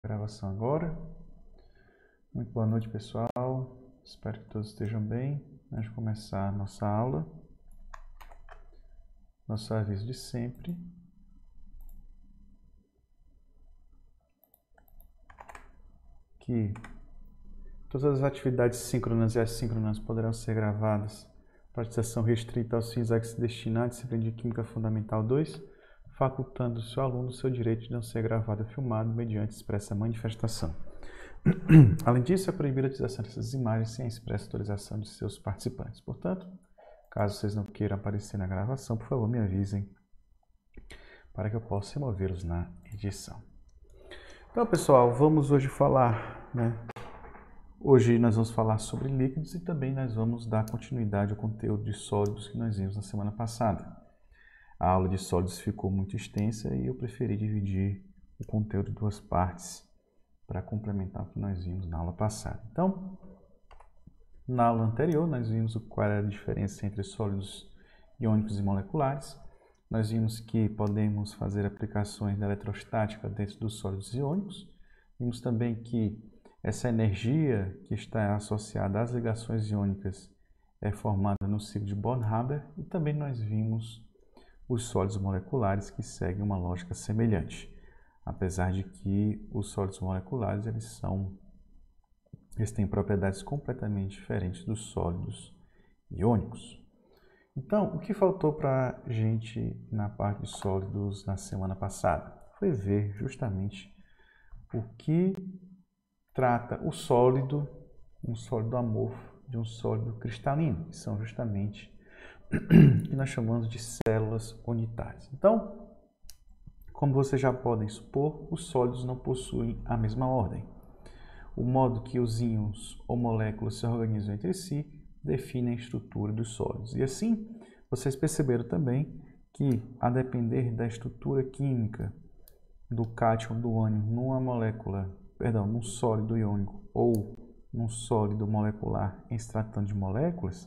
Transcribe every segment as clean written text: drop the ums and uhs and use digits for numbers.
Gravação agora. Muito boa noite, pessoal. Espero que todos estejam bem. Antes de começar a nossa aula, nosso aviso de sempre. Que todas as atividades síncronas e assíncronas poderão ser gravadas para utilização restrita aos fins a que se destinar a disciplina de Química Fundamental 2, facultando o seu aluno o seu direito de não ser gravado ou filmado mediante expressa manifestação. Além disso, é proibida a utilização dessas imagens sem a expressa autorização de seus participantes. Portanto, caso vocês não queiram aparecer na gravação, por favor, me avisem para que eu possa removê-los na edição. Então, pessoal, vamos hoje falar, Hoje nós vamos falar sobre líquidos e também nós vamos dar continuidade ao conteúdo de sólidos que nós vimos na semana passada. A aula de sólidos ficou muito extensa e eu preferi dividir o conteúdo em duas partes para complementar o que nós vimos na aula passada. Então, na aula anterior nós vimos qual era a diferença entre sólidos iônicos e moleculares. Nós vimos que podemos fazer aplicações da eletrostática dentro dos sólidos iônicos. Vimos também que essa energia que está associada às ligações iônicas é formada no ciclo de Born-Haber, e também nós vimos os sólidos moleculares que seguem uma lógica semelhante, apesar de que os sólidos moleculares eles têm propriedades completamente diferentes dos sólidos iônicos. Então, o que faltou para a gente na parte de sólidos na semana passada foi ver justamente o que trata o sólido, um sólido amorfo, de um sólido cristalino, que são justamente o que nós chamamos de células unitárias. Então, como vocês já podem supor, os sólidos não possuem a mesma ordem. O modo que os íons ou moléculas se organizam entre si define a estrutura dos sólidos. E assim, vocês perceberam também que, a depender da estrutura química do cátion do ânion num sólido iônico ou num sólido molecular em se tratando de moléculas,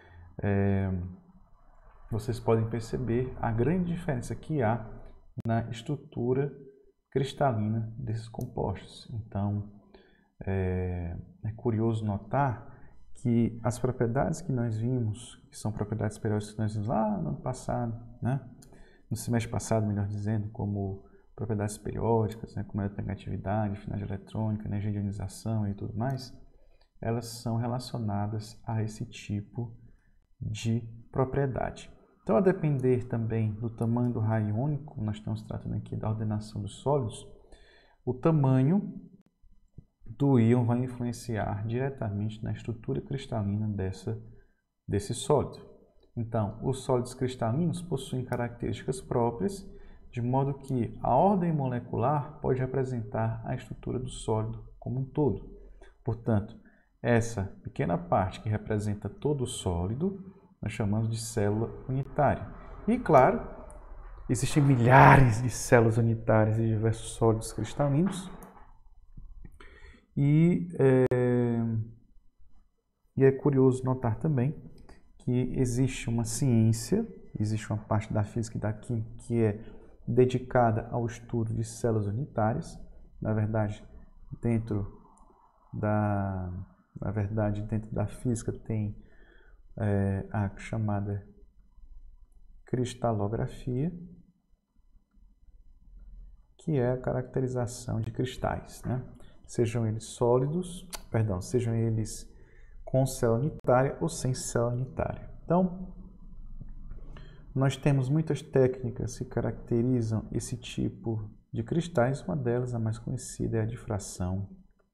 vocês podem perceber a grande diferença que há na estrutura cristalina desses compostos. Então, é curioso notar que as propriedades que nós vimos, que são propriedades periódicas que nós vimos lá no ano passado, no semestre passado, melhor dizendo, como propriedades periódicas, como eletronegatividade, afinidade eletrônica, energia de ionização e tudo mais, elas são relacionadas a esse tipo de propriedade. Então, a depender também do tamanho do raio iônico, nós estamos tratando aqui da ordenação dos sólidos, o tamanho do íon vai influenciar diretamente na estrutura cristalina desse sólido. Então, os sólidos cristalinos possuem características próprias, de modo que a ordem molecular pode representar a estrutura do sólido como um todo. Portanto, essa pequena parte que representa todo o sólido, nós chamamos de célula unitária. E, claro, existem milhares de células unitárias de diversos sólidos cristalinos. E é curioso notar também que existe uma ciência, existe uma parte da física e da química que é dedicada ao estudo de células unitárias. Na verdade, dentro da física tem a chamada cristalografia, que é a caracterização de cristais, sejam eles sólidos, sejam eles com célula unitária ou sem célula unitária. Então, nós temos muitas técnicas que caracterizam esse tipo de cristais. Uma delas, a mais conhecida, é a difração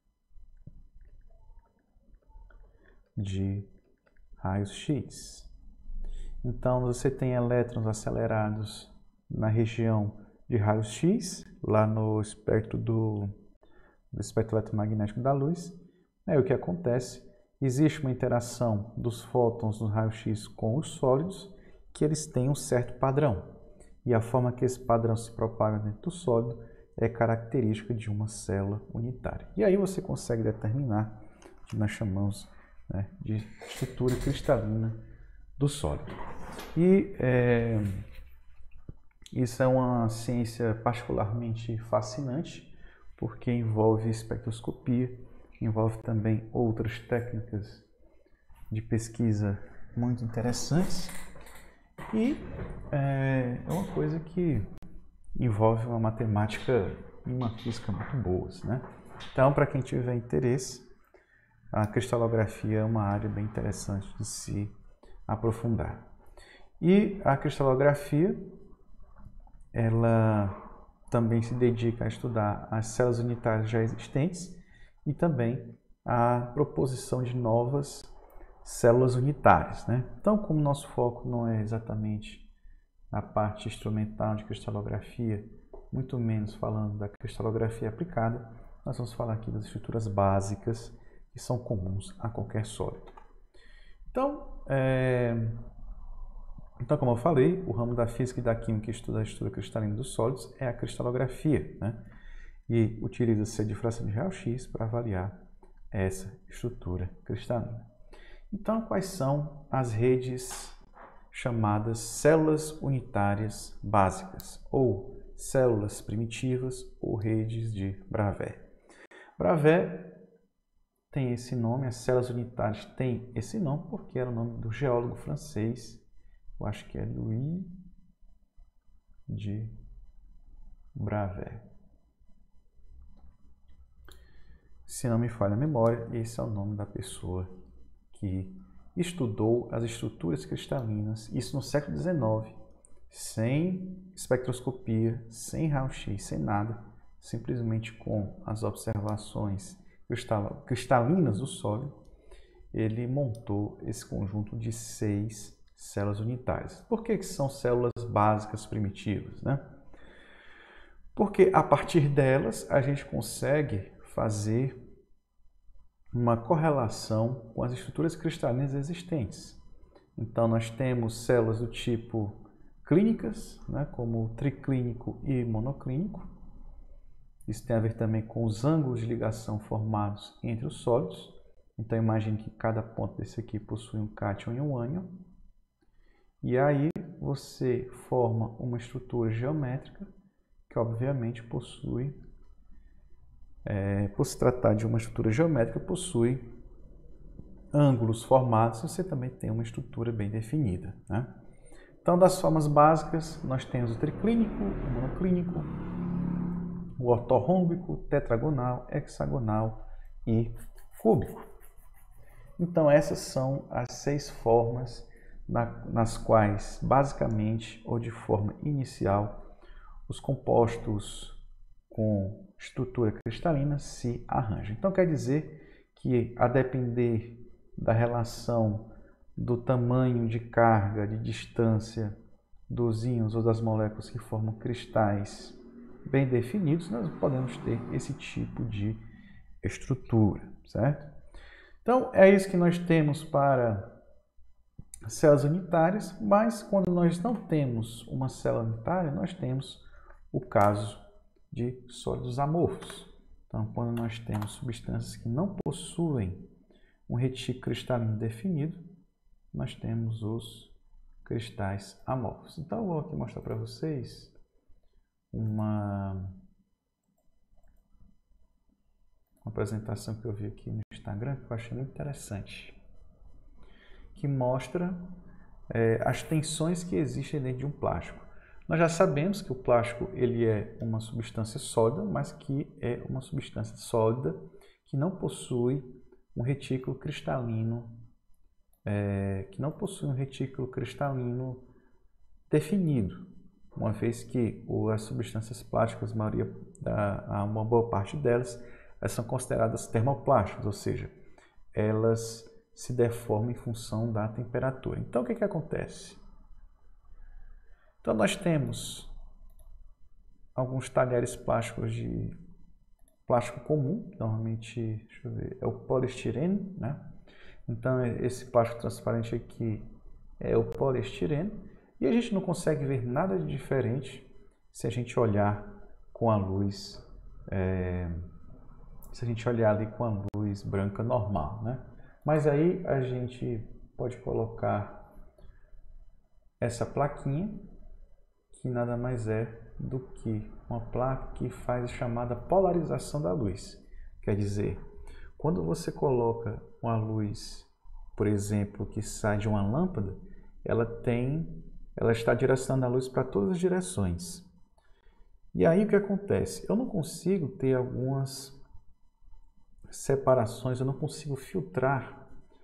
de raios-x. Então, você tem elétrons acelerados na região de raios-x, lá no espectro do espectro eletromagnético da luz. O que acontece? Existe uma interação dos fótons no raio-x com os sólidos, que eles têm um certo padrão. E a forma que esse padrão se propaga dentro do sólido é característica de uma célula unitária. E aí você consegue determinar o que nós chamamos de estrutura cristalina do sólido. E isso é uma ciência particularmente fascinante, porque envolve espectroscopia, envolve também outras técnicas de pesquisa muito interessantes e é uma coisa que envolve uma matemática e uma física muito boas, né? Então, para quem tiver interesse, a cristalografia é uma área bem interessante de se aprofundar. E a cristalografia, ela também se dedica a estudar as células unitárias já existentes e também a proposição de novas células unitárias, né? Então, como nosso foco não é exatamente a parte instrumental de cristalografia, muito menos falando da cristalografia aplicada, nós vamos falar aqui das estruturas básicas que são comuns a qualquer sólido. Então, como eu falei, o ramo da física e da química que estuda a estrutura cristalina dos sólidos é a cristalografia, né? E utiliza-se a difração de raio-x para avaliar essa estrutura cristalina. Então, quais são as redes chamadas células unitárias básicas, ou células primitivas, ou redes de Bravais? Bravais tem esse nome, as células unitárias têm esse nome porque era o nome do geólogo francês, eu acho que é Louis de Bravais. Se não me falha a memória, esse é o nome da pessoa que estudou as estruturas cristalinas, isso no século XIX, sem espectroscopia, sem raio-x, sem nada, simplesmente com as observações cristalinas do sólido, ele montou esse conjunto de 6 células unitárias. Por que são células básicas primitivas, né? Porque a partir delas a gente consegue fazer uma correlação com as estruturas cristalinas existentes. Então, nós temos células do tipo clínicas, né, como triclínico e monoclínico. Isso tem a ver também com os ângulos de ligação formados entre os sólidos. Então, imagine que cada ponto desse aqui possui um cátion e um ânion. E aí, você forma uma estrutura geométrica que, obviamente, possui... por se tratar de uma estrutura geométrica, possui ângulos formados, você também tem uma estrutura bem definida, né? Então, das formas básicas, nós temos o triclínico, o monoclínico, o ortorrômbico, tetragonal, hexagonal e cúbico. Então, essas são as 6 formas nas quais, basicamente, ou de forma inicial, os compostos com estrutura cristalina se arranjam. Então, quer dizer que, a depender da relação do tamanho de carga, de distância dos íons ou das moléculas que formam cristais bem definidos, nós podemos ter esse tipo de estrutura, certo? Então, é isso que nós temos para células unitárias, mas quando nós não temos uma célula unitária, nós temos o caso de sólidos amorfos. Então, quando nós temos substâncias que não possuem um retículo cristalino definido, nós temos os cristais amorfos. Então, eu vou aqui mostrar para vocês uma apresentação que eu vi aqui no Instagram, que eu achei muito interessante, que mostra as tensões que existem dentro de um plástico. Nós já sabemos que o plástico ele é uma substância sólida, mas que é uma substância sólida que não possui um retículo cristalino, definido, uma vez que as substâncias plásticas, uma boa parte delas, elas são consideradas termoplásticas, ou seja, elas se deformam em função da temperatura. Então, o que acontece? Então, nós temos alguns talheres plásticos de plástico comum, normalmente, deixa eu ver, é o poliestireno, né? Então, esse plástico transparente aqui é o poliestireno, e a gente não consegue ver nada de diferente se a gente olhar com a luz, ali com a luz branca normal, né? Mas aí a gente pode colocar essa plaquinha que nada mais é do que uma placa que faz a chamada polarização da luz. Quer dizer, quando você coloca uma luz, por exemplo, que sai de uma lâmpada, ela está direcionando a luz para todas as direções. E aí o que acontece? Eu não consigo ter algumas separações, eu não consigo filtrar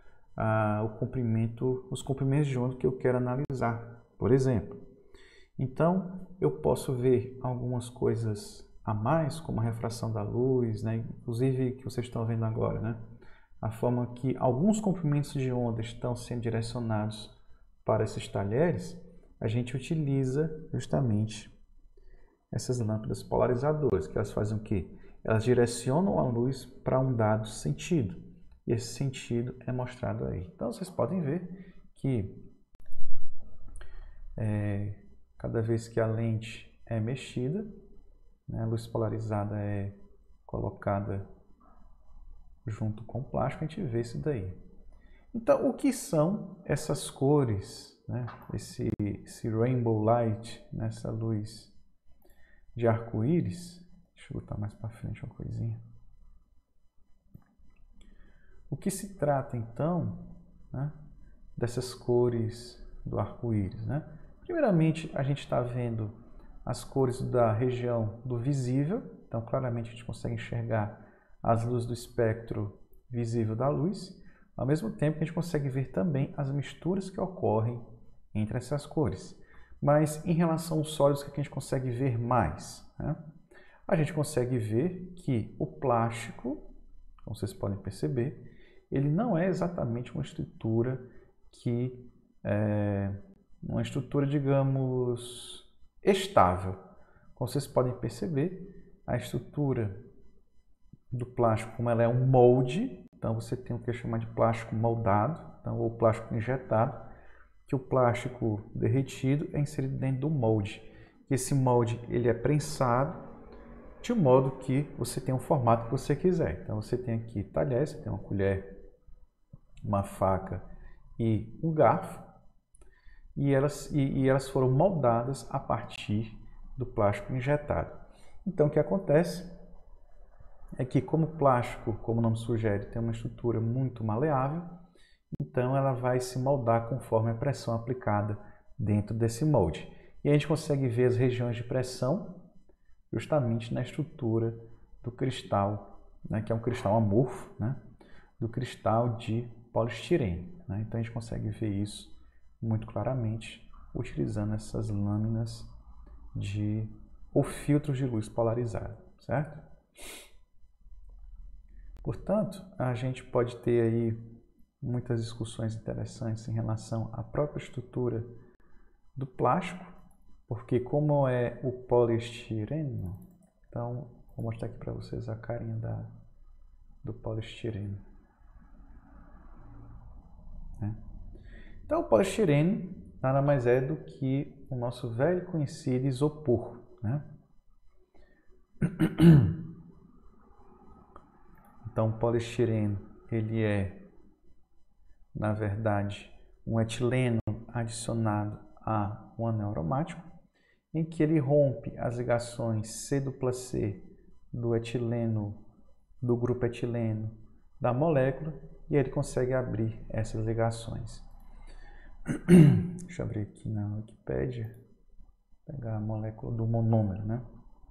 os comprimentos de onda que eu quero analisar, por exemplo. Então, eu posso ver algumas coisas a mais, como a refração da luz, né? Inclusive que vocês estão vendo agora, né? A forma que alguns comprimentos de onda estão sendo direcionados para esses talheres, a gente utiliza justamente essas lâmpadas polarizadoras, que elas fazem o quê? Elas direcionam a luz para um dado sentido, e esse sentido é mostrado aí. Então, vocês podem ver que cada vez que a lente é mexida, né, a luz polarizada é colocada junto com o plástico, a gente vê isso daí. Então, o que são essas cores, né? Esse rainbow light, né? Essa luz de arco-íris? Deixa eu botar mais para frente uma coisinha. O que se trata, então, né, dessas cores do arco-íris, né? Primeiramente, a gente está vendo as cores da região do visível. Então, claramente, a gente consegue enxergar as luzes do espectro visível da luz. Ao mesmo tempo que a gente consegue ver também as misturas que ocorrem entre essas cores. Mas, em relação aos sólidos, o que a gente consegue ver mais, né? A gente consegue ver que o plástico, como vocês podem perceber, ele não é exatamente uma estrutura digamos, estável. Como vocês podem perceber, a estrutura do plástico, como ela é um molde, então você tem o que chamar de plástico moldado, então, ou plástico injetado, que o plástico derretido é inserido dentro do molde. Esse molde ele é prensado de modo que você tem o formato que você quiser. Então você tem aqui talheres, você tem uma colher, uma faca e um garfo, e elas foram moldadas a partir do plástico injetado. Então o que acontece é que, como o plástico, como o nome sugere, tem uma estrutura muito maleável, então ela vai se moldar conforme a pressão aplicada dentro desse molde. E a gente consegue ver as regiões de pressão justamente na estrutura do cristal, né, que é um cristal amorfo, né, do cristal de poliestireno, né? Então a gente consegue ver isso muito claramente utilizando essas lâminas ou filtros de luz polarizada, certo? Portanto, a gente pode ter aí muitas discussões interessantes em relação à própria estrutura do plástico, porque como é o poliestireno, então vou mostrar aqui para vocês a carinha do poliestireno. Né? Então o poliestireno nada mais é do que o nosso velho conhecido isopor. Né? Então o poliestireno ele é, na verdade, um etileno adicionado a um anel aromático, em que ele rompe as ligações C+C do etileno, do grupo etileno da molécula, e ele consegue abrir essas ligações. Deixa eu abrir aqui na Wikipédia, pegar a molécula do monômero, né?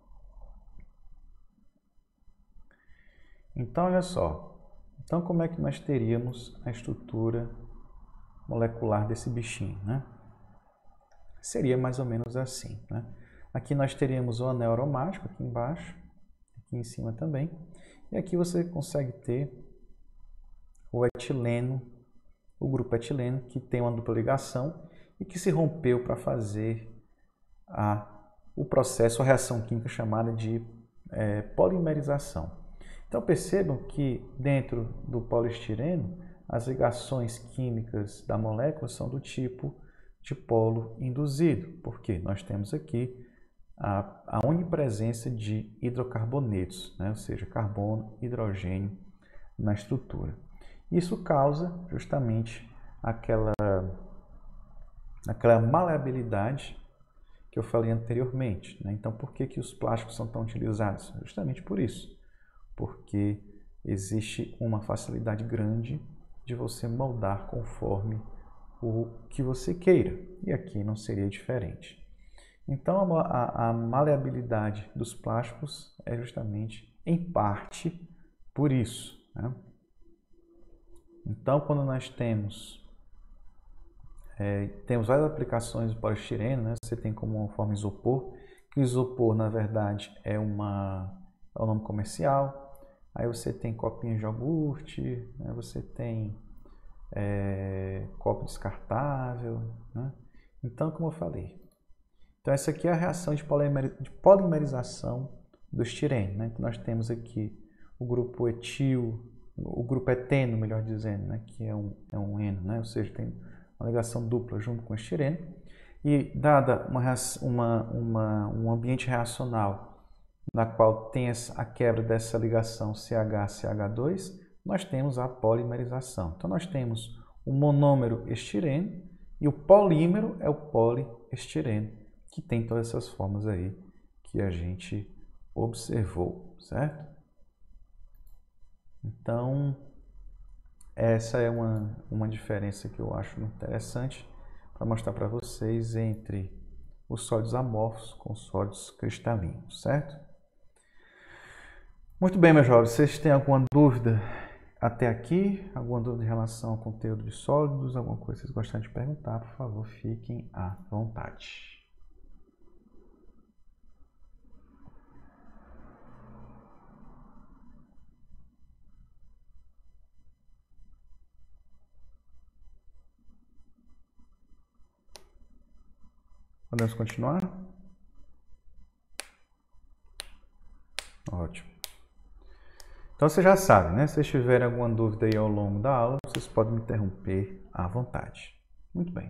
Então, olha só. Então, como é que nós teríamos a estrutura molecular desse bichinho, né? Seria mais ou menos assim, né? Aqui nós teríamos o anel aromático aqui embaixo, aqui em cima também. E aqui você consegue ter o etileno, o grupo etileno, que tem uma dupla ligação e que se rompeu para fazer o processo, a reação química chamada de polimerização. Então percebam que dentro do poliestireno, as ligações químicas da molécula são do tipo de polo induzido, porque nós temos aqui a onipresença de hidrocarbonetos, né? Ou seja, carbono, hidrogênio na estrutura. Isso causa justamente aquela maleabilidade que eu falei anteriormente, né? Então, por que os plásticos são tão utilizados? Justamente por isso, porque existe uma facilidade grande de você moldar conforme o que você queira, e aqui não seria diferente. Então, a maleabilidade dos plásticos é justamente, em parte, por isso, né? Então, quando nós temos várias aplicações do poliestireno, né? Você tem como uma forma isopor, que o isopor, na verdade, é o nome comercial. Aí você tem copinho de iogurte, né? Você tem copo descartável, né? Então, como eu falei, então essa aqui é a reação de polimerização do estireno, né? Então, nós temos aqui o grupo etil, o grupo eteno, melhor dizendo, né? Que é um eno, né? Ou seja, tem uma ligação dupla junto com o estireno, e dada um ambiente reacional na qual tem a quebra dessa ligação CH-CH2, nós temos a polimerização. Então nós temos o monômero estireno e o polímero é o poliestireno, que tem todas essas formas aí que a gente observou, certo? Então, essa é uma diferença que eu acho interessante para mostrar para vocês entre os sólidos amorfos com sólidos cristalinos, certo? Muito bem, meus jovens, vocês têm alguma dúvida até aqui? Alguma dúvida em relação ao conteúdo de sólidos? Alguma coisa que vocês gostariam de perguntar? Por favor, fiquem à vontade. Podemos continuar? Ótimo. Então, vocês já sabem, né? Se vocês tiverem alguma dúvida aí ao longo da aula, vocês podem me interromper à vontade. Muito bem.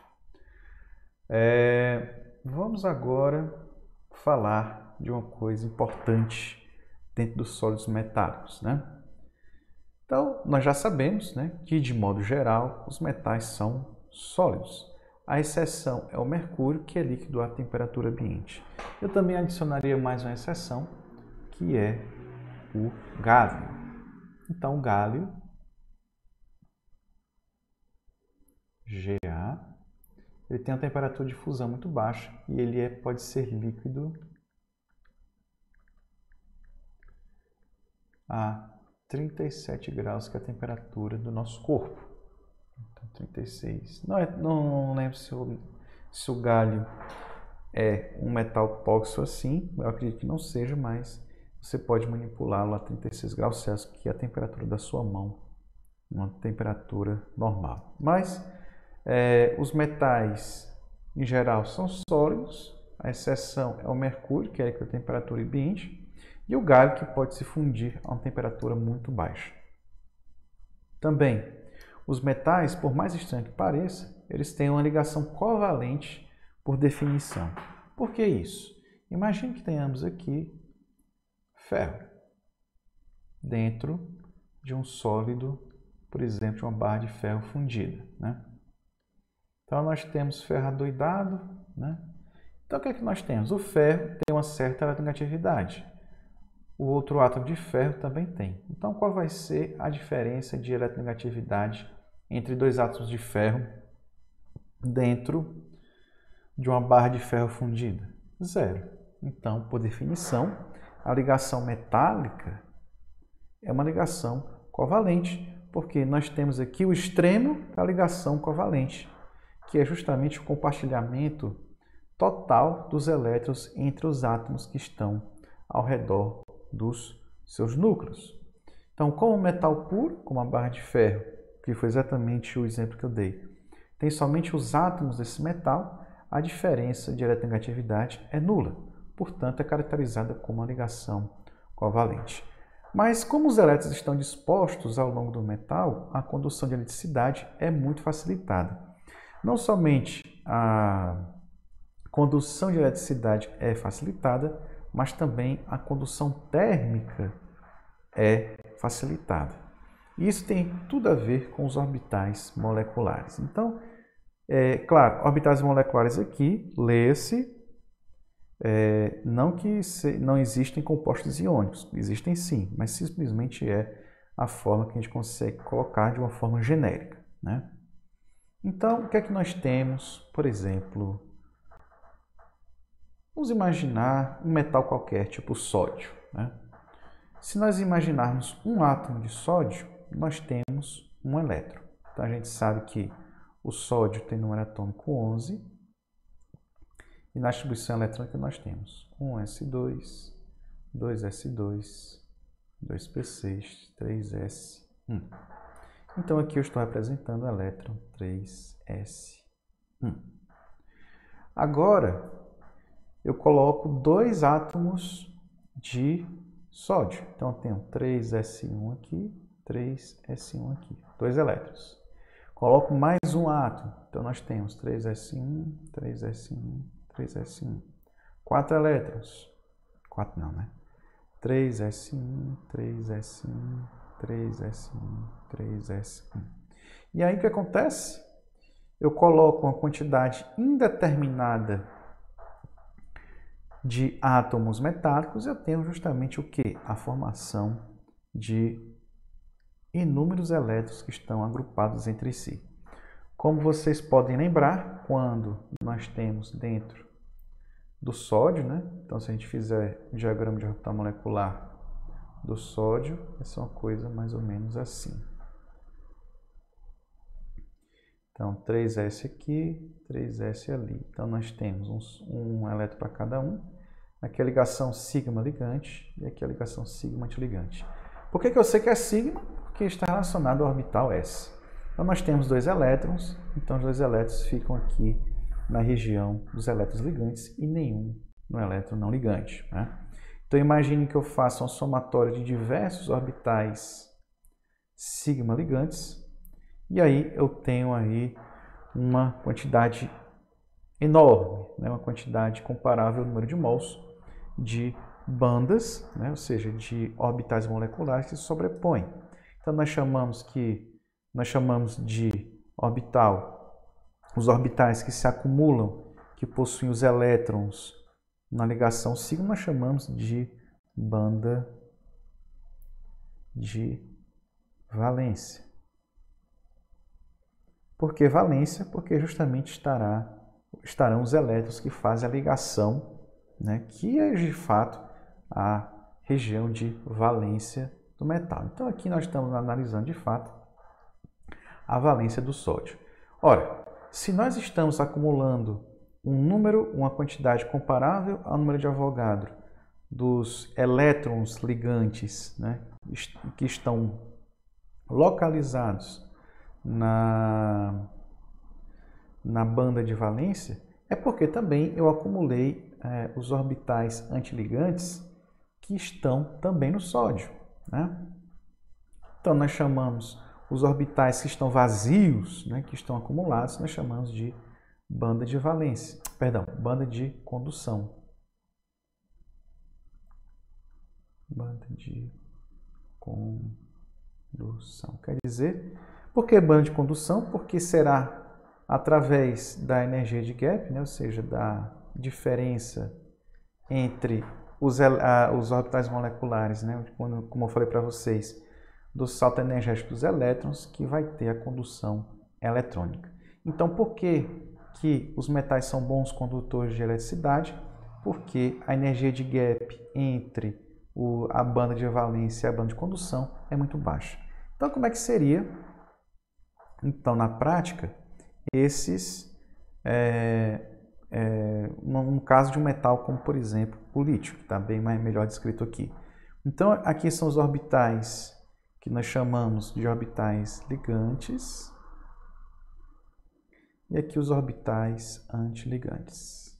Vamos agora falar de uma coisa importante dentro dos sólidos metálicos, né? Então, nós já sabemos, né, que, de modo geral, os metais são sólidos. A exceção é o mercúrio, que é líquido à temperatura ambiente. Eu também adicionaria mais uma exceção, que é o gálio. Então, o gálio, Ga, ele tem uma temperatura de fusão muito baixa e ele pode ser líquido a 37 graus, que é a temperatura do nosso corpo. Então, 36. Não lembro se o gálio é um metal tóxico assim, eu acredito que não seja, mas você pode manipulá-lo a 36 graus Celsius, que é a temperatura da sua mão, uma temperatura normal. Mas os metais, em geral, são sólidos, a exceção é o mercúrio, que é a temperatura ambiente, e o gálio, que pode se fundir a uma temperatura muito baixa. Também, os metais, por mais estranho que pareça, eles têm uma ligação covalente por definição. Por que isso? Imagine que tenhamos aqui ferro dentro de um sólido, por exemplo, de uma barra de ferro fundida, né? Então, nós temos ferro adoidado, né? Então, o que é que nós temos? O ferro tem uma certa eletronegatividade. O outro átomo de ferro também tem. Então, qual vai ser a diferença de eletronegatividade entre dois átomos de ferro dentro de uma barra de ferro fundida? Zero. Então, por definição, a ligação metálica é uma ligação covalente, porque nós temos aqui o extremo da ligação covalente, que é justamente o compartilhamento total dos elétrons entre os átomos que estão ao redor dos seus núcleos. Então, como metal puro, como a barra de ferro, que foi exatamente o exemplo que eu dei, tem somente os átomos desse metal, a diferença de eletronegatividade é nula, portanto é caracterizada como uma ligação covalente. Mas como os elétrons estão dispostos ao longo do metal, a condução de eletricidade é muito facilitada. Não somente a condução de eletricidade é facilitada, mas também a condução térmica é facilitada. Isso tem tudo a ver com os orbitais moleculares. Então, claro, orbitais moleculares aqui, lê-se Não que não existem compostos iônicos, existem sim, mas simplesmente é a forma que a gente consegue colocar de uma forma genérica, né? Então, o que é que nós temos, por exemplo, vamos imaginar um metal qualquer, tipo sódio, né? Se nós imaginarmos um átomo de sódio, nós temos um elétron. Então, a gente sabe que o sódio tem número atômico 11, e na distribuição eletrônica nós temos 1s2, 2s2, 2p6, 3s1. Então, aqui eu estou representando o elétron 3s1. Agora, eu coloco dois átomos de sódio. Então, eu tenho 3s1 aqui, 3s1 aqui, dois elétrons. Coloco mais um átomo. Então, nós temos 3s1, 3s1, 3s1. 4 elétrons. 4 não, né? 3s1, 3s1, 3s1, 3s1. E aí, o que acontece? Eu coloco uma quantidade indeterminada de átomos metálicos, eu tenho justamente o quê? A formação de inúmeros elétrons que estão agrupados entre si. Como vocês podem lembrar, quando nós temos dentro do sódio, né? Então, se a gente fizer o diagrama de orbital molecular do sódio, essa é uma coisa mais ou menos assim. Então, 3s aqui, 3s ali. Então, nós temos um elétron para cada um. Aqui a ligação sigma ligante e aqui a ligação sigma antiligante. Por que eu sei que é sigma? Porque está relacionado ao orbital s. Então, nós temos dois elétrons. Então, os dois elétrons ficam aqui na região dos elétrons ligantes e nenhum no elétron não ligante, né? Então, imagine que eu faça um somatório de diversos orbitais sigma ligantes. E aí eu tenho aí uma quantidade enorme, né? Uma quantidade comparável ao número de mols de bandas, né? Ou seja, de orbitais moleculares que se sobrepõem. Então nós chamamos de orbital os orbitais que se acumulam, que possuem os elétrons na ligação sigma, nós chamamos de banda de valência. Por que valência? Porque justamente estarão os elétrons que fazem a ligação, né, que é de fato a região de valência do metal. Então aqui nós estamos analisando de fato a valência do sódio. Ora, se nós estamos acumulando uma quantidade comparável ao número de Avogadro dos elétrons ligantes, né, que estão localizados na banda de valência, é porque também eu acumulei os orbitais antiligantes que estão também no sódio, né? Então, nós chamamos os orbitais que estão vazios, né, que estão acumulados, nós chamamos de banda de valência, perdão, banda de condução. Banda de condução. Quer dizer, por que banda de condução? Porque será através da energia de gap, né, ou seja, da diferença entre os orbitais moleculares, né, como eu falei para vocês, do salto energético dos elétrons, que vai ter a condução eletrônica. Então, por que os metais são bons condutores de eletricidade? Porque a energia de gap entre a banda de valência e a banda de condução é muito baixa. Então, como é que seria, então, na prática, no caso de um metal como, por exemplo, o lítio, que está bem melhor descrito aqui. Então, aqui são os orbitais que nós chamamos de orbitais ligantes e aqui os orbitais antiligantes.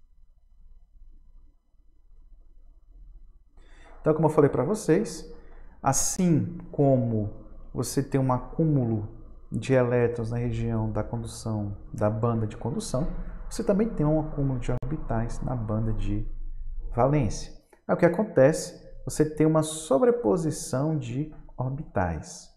Então, como eu falei para vocês, assim como você tem um acúmulo de elétrons na região da condução, da banda de condução, você também tem um acúmulo de orbitais na banda de valência. Aí o que acontece? Você tem uma sobreposição de orbitais,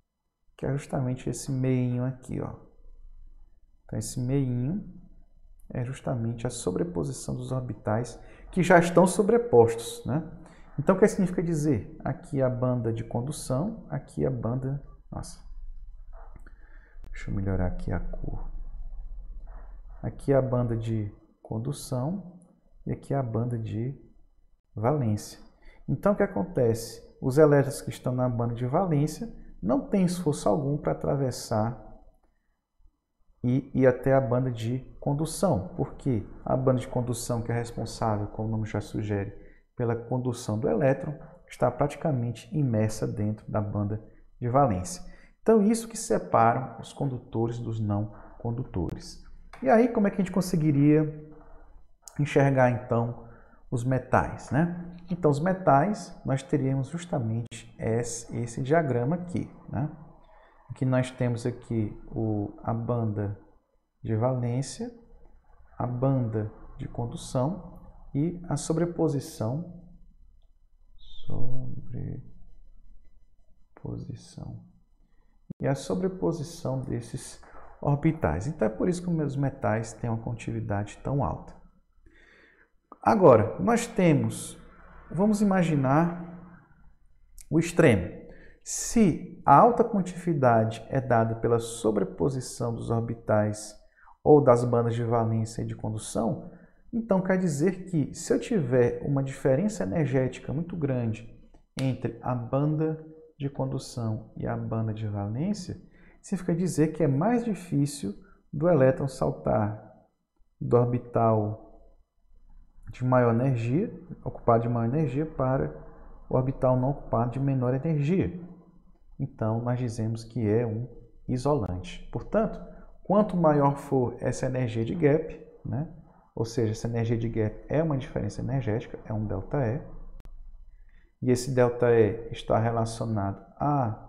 que é justamente esse meinho aqui, ó. Então, esse meinho é justamente a sobreposição dos orbitais que já estão sobrepostos, né? Então, o que significa dizer? Aqui a banda de condução, aqui a banda... Nossa, deixa eu melhorar aqui a cor. Aqui a banda de condução e aqui a banda de valência. Então, o que acontece? Os elétrons que estão na banda de valência não têm esforço algum para atravessar e ir até a banda de condução, porque a banda de condução, que é responsável, como o nome já sugere, pela condução do elétron, está praticamente imersa dentro da banda de valência. Então, isso que separa os condutores dos não condutores. E aí, como é que a gente conseguiria enxergar, então, os metais, né? Então, os metais, nós teríamos justamente esse diagrama aqui, né? Aqui nós temos aqui a banda de valência, a banda de condução e a sobreposição. E a sobreposição desses orbitais. Então, é por isso que os metais têm uma condutividade tão alta. Agora, nós temos, vamos imaginar o extremo. Se a alta condutividade é dada pela sobreposição dos orbitais ou das bandas de valência e de condução, então quer dizer que se eu tiver uma diferença energética muito grande entre a banda de condução e a banda de valência, significa dizer que é mais difícil do elétron saltar do orbital de maior energia, ocupado de maior energia, para o orbital não ocupado de menor energia. Então, nós dizemos que é um isolante. Portanto, quanto maior for essa energia de gap, né? Ou seja, essa energia de gap é uma diferença energética, é um ΔE, e esse ΔE está relacionado à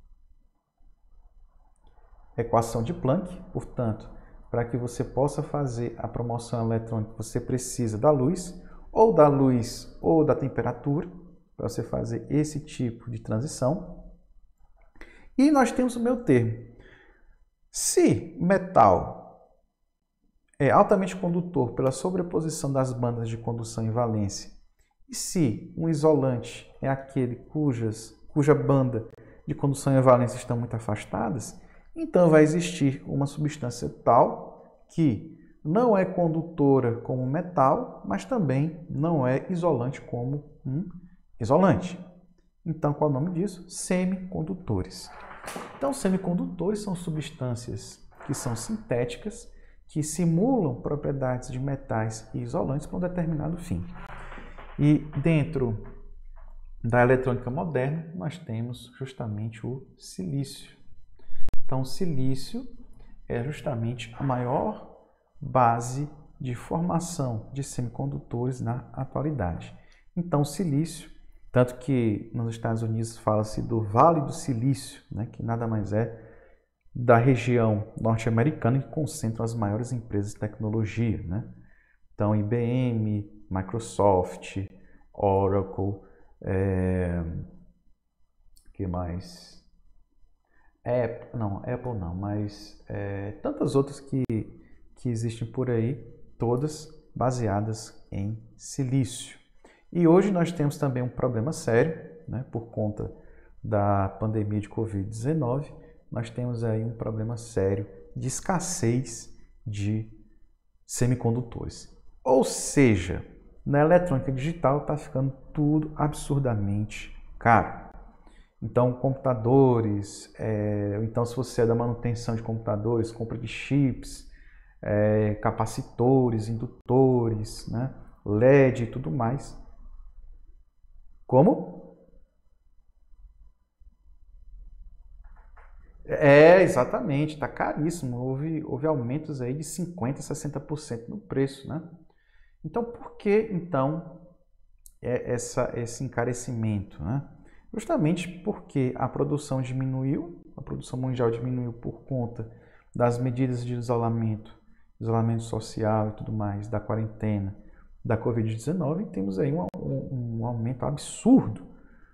equação de Planck. Portanto, para que você possa fazer a promoção eletrônica, você precisa da luz ou da temperatura, para você fazer esse tipo de transição. E nós temos o meio termo. Se metal é altamente condutor pela sobreposição das bandas de condução e valência, e se um isolante é aquele cuja banda de condução e valência estão muito afastadas, então vai existir uma substância tal que não é condutora como metal, mas também não é isolante como um isolante. Então, qual é o nome disso? Semicondutores. Então, semicondutores são substâncias que são sintéticas, que simulam propriedades de metais e isolantes para um determinado fim. E dentro da eletrônica moderna, nós temos justamente o silício. Então, o silício é justamente a maior base de formação de semicondutores na atualidade. Então, o silício, tanto que nos Estados Unidos fala-se do Vale do Silício, né, que nada mais é da região norte-americana que concentra as maiores empresas de tecnologia, né? Então, IBM, Microsoft, Oracle, que mais? Apple não, mas tantas outras que existem por aí, todas baseadas em silício. E hoje nós temos também um problema sério, né, por conta da pandemia de Covid-19, nós temos aí um problema sério de escassez de semicondutores. Ou seja, na eletrônica digital está ficando tudo absurdamente caro. Então, computadores, então se você é da manutenção de computadores, compra de chips, capacitores, indutores, né, LED e tudo mais. Como? Exatamente, está caríssimo. Houve aumentos aí de 50%, 60% no preço, né? Então, por que então esse encarecimento, né? Justamente porque a produção diminuiu, a produção mundial diminuiu por conta das medidas de isolamento social e tudo mais, da quarentena, da Covid-19, e temos aí um aumento absurdo